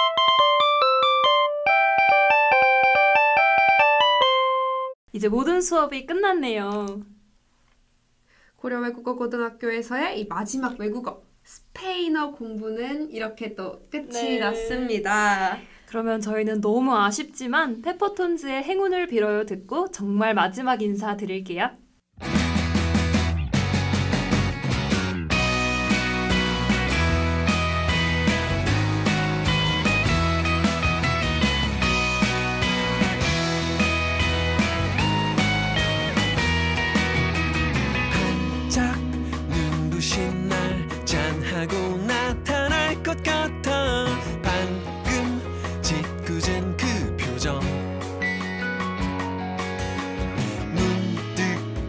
이제 모든 수업이 끝났네요. 고려외국어고등학교에서의 이 마지막 외국어 스페인어 공부는 이렇게 또 끝이 네. 났습니다. 그러면 저희는 너무 아쉽지만 페퍼톤즈의 행운을 빌어요 듣고 정말 마지막 인사 드릴게요. 반짝 눈부신 날 짠하고 나타날 것 같아 방금 짓궂은 그 표정 문득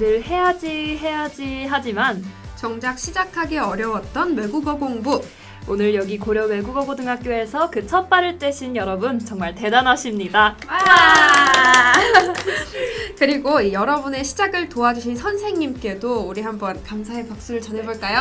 늘 해야지 하지만 정작 시작하기 어려웠던 외국어 공부. 오늘 여기 고려 외국어고등학교에서 그 첫 발을 떼신 여러분 정말 대단하십니다. 와! 그리고 이 여러분의 시작을 도와주신 선생님께도 우리 한번 감사의 박수를 전해볼까요?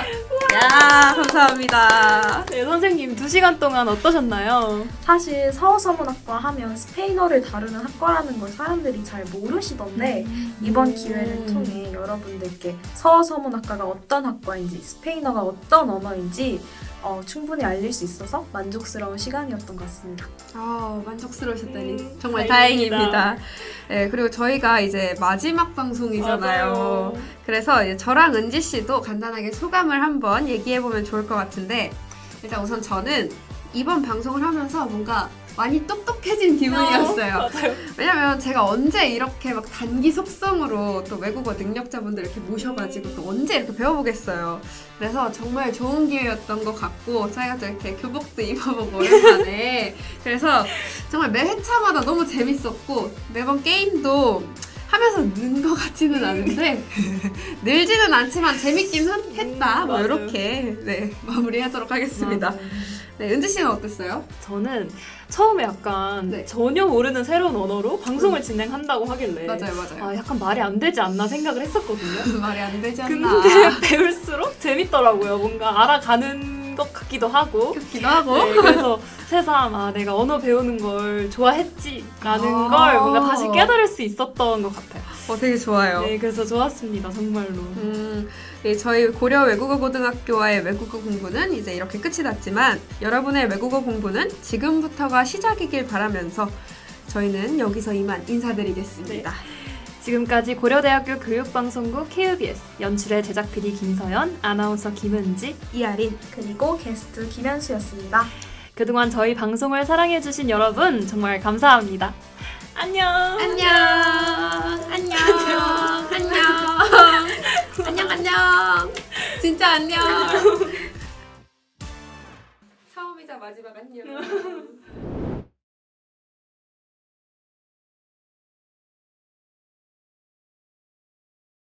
야, 감사합니다. 네, 선생님 2시간 동안 어떠셨나요? 사실 서서문학과 하면 스페인어를 다루는 학과라는 걸 사람들이 잘 모르시던데 이번 기회를 통해 여러분들께 서서문학과가 어떤 학과인지 스페인어가 어떤 언어인지 충분히 알릴 수 있어서 만족스러운 시간이었던 것 같습니다. 만족스러우셨다니 정말 다행입니다. 다행입니다. 네, 그리고 저희가 이제 마지막 방송이잖아요. 맞아요. 그래서 이제 저랑 은지 씨도 간단하게 소감을 한번 얘기해보면 좋을 것 같은데 일단 우선 저는 이번 방송을 하면서 뭔가 많이 똑똑해진 기분이었어요. 맞아요. 왜냐면 제가 언제 이렇게 막 단기 속성으로 또 외국어 능력자분들 이렇게 모셔가지고 또 언제 이렇게 배워보겠어요. 그래서 정말 좋은 기회였던 것 같고 저희가 또 이렇게 교복도 입어보고 오랜만에 그래서 정말 매 회차마다 너무 재밌었고 매번 게임도 하면서 는 것 같지는 않은데 늘지는 않지만 재밌긴 했다. 뭐 맞아요. 이렇게 네, 마무리하도록 하겠습니다. 네, 은지 씨는 어땠어요? 저는 처음에 약간 네. 전혀 모르는 새로운 언어로 방송을 진행한다고 하길래 맞아요. 약간 말이 안 되지 않나 생각을 했었거든요. 말이 안 되지 않나. 근데 배울수록 재밌더라고요. 뭔가 알아가는 것 같기도 하고. 기도 하고. 네, 그래서 새삼 내가 언어 배우는 걸 좋아했지라는 걸 뭔가 다시 깨달을 수 있었던 것 같아요. 되게 좋아요. 네, 그래서 좋았습니다. 정말로. 네, 저희 고려 외국어고등학교와의 외국어 공부는 이제 이렇게 끝이 났지만 여러분의 외국어 공부는 지금부터가 시작이길 바라면서 저희는 여기서 이만 인사드리겠습니다. 지금까지 고려대학교 교육방송국 KBS 연출의 제작 PD 김서연, 아나운서 김은지, 이아린 그리고 게스트 김현수였습니다. 그동안 저희 방송을 사랑해주신 여러분 정말 감사합니다. 안녕. 안녕. 안녕. 안녕. 안녕. 안녕. 진짜 안녕. 처음이자 마지막 안녕.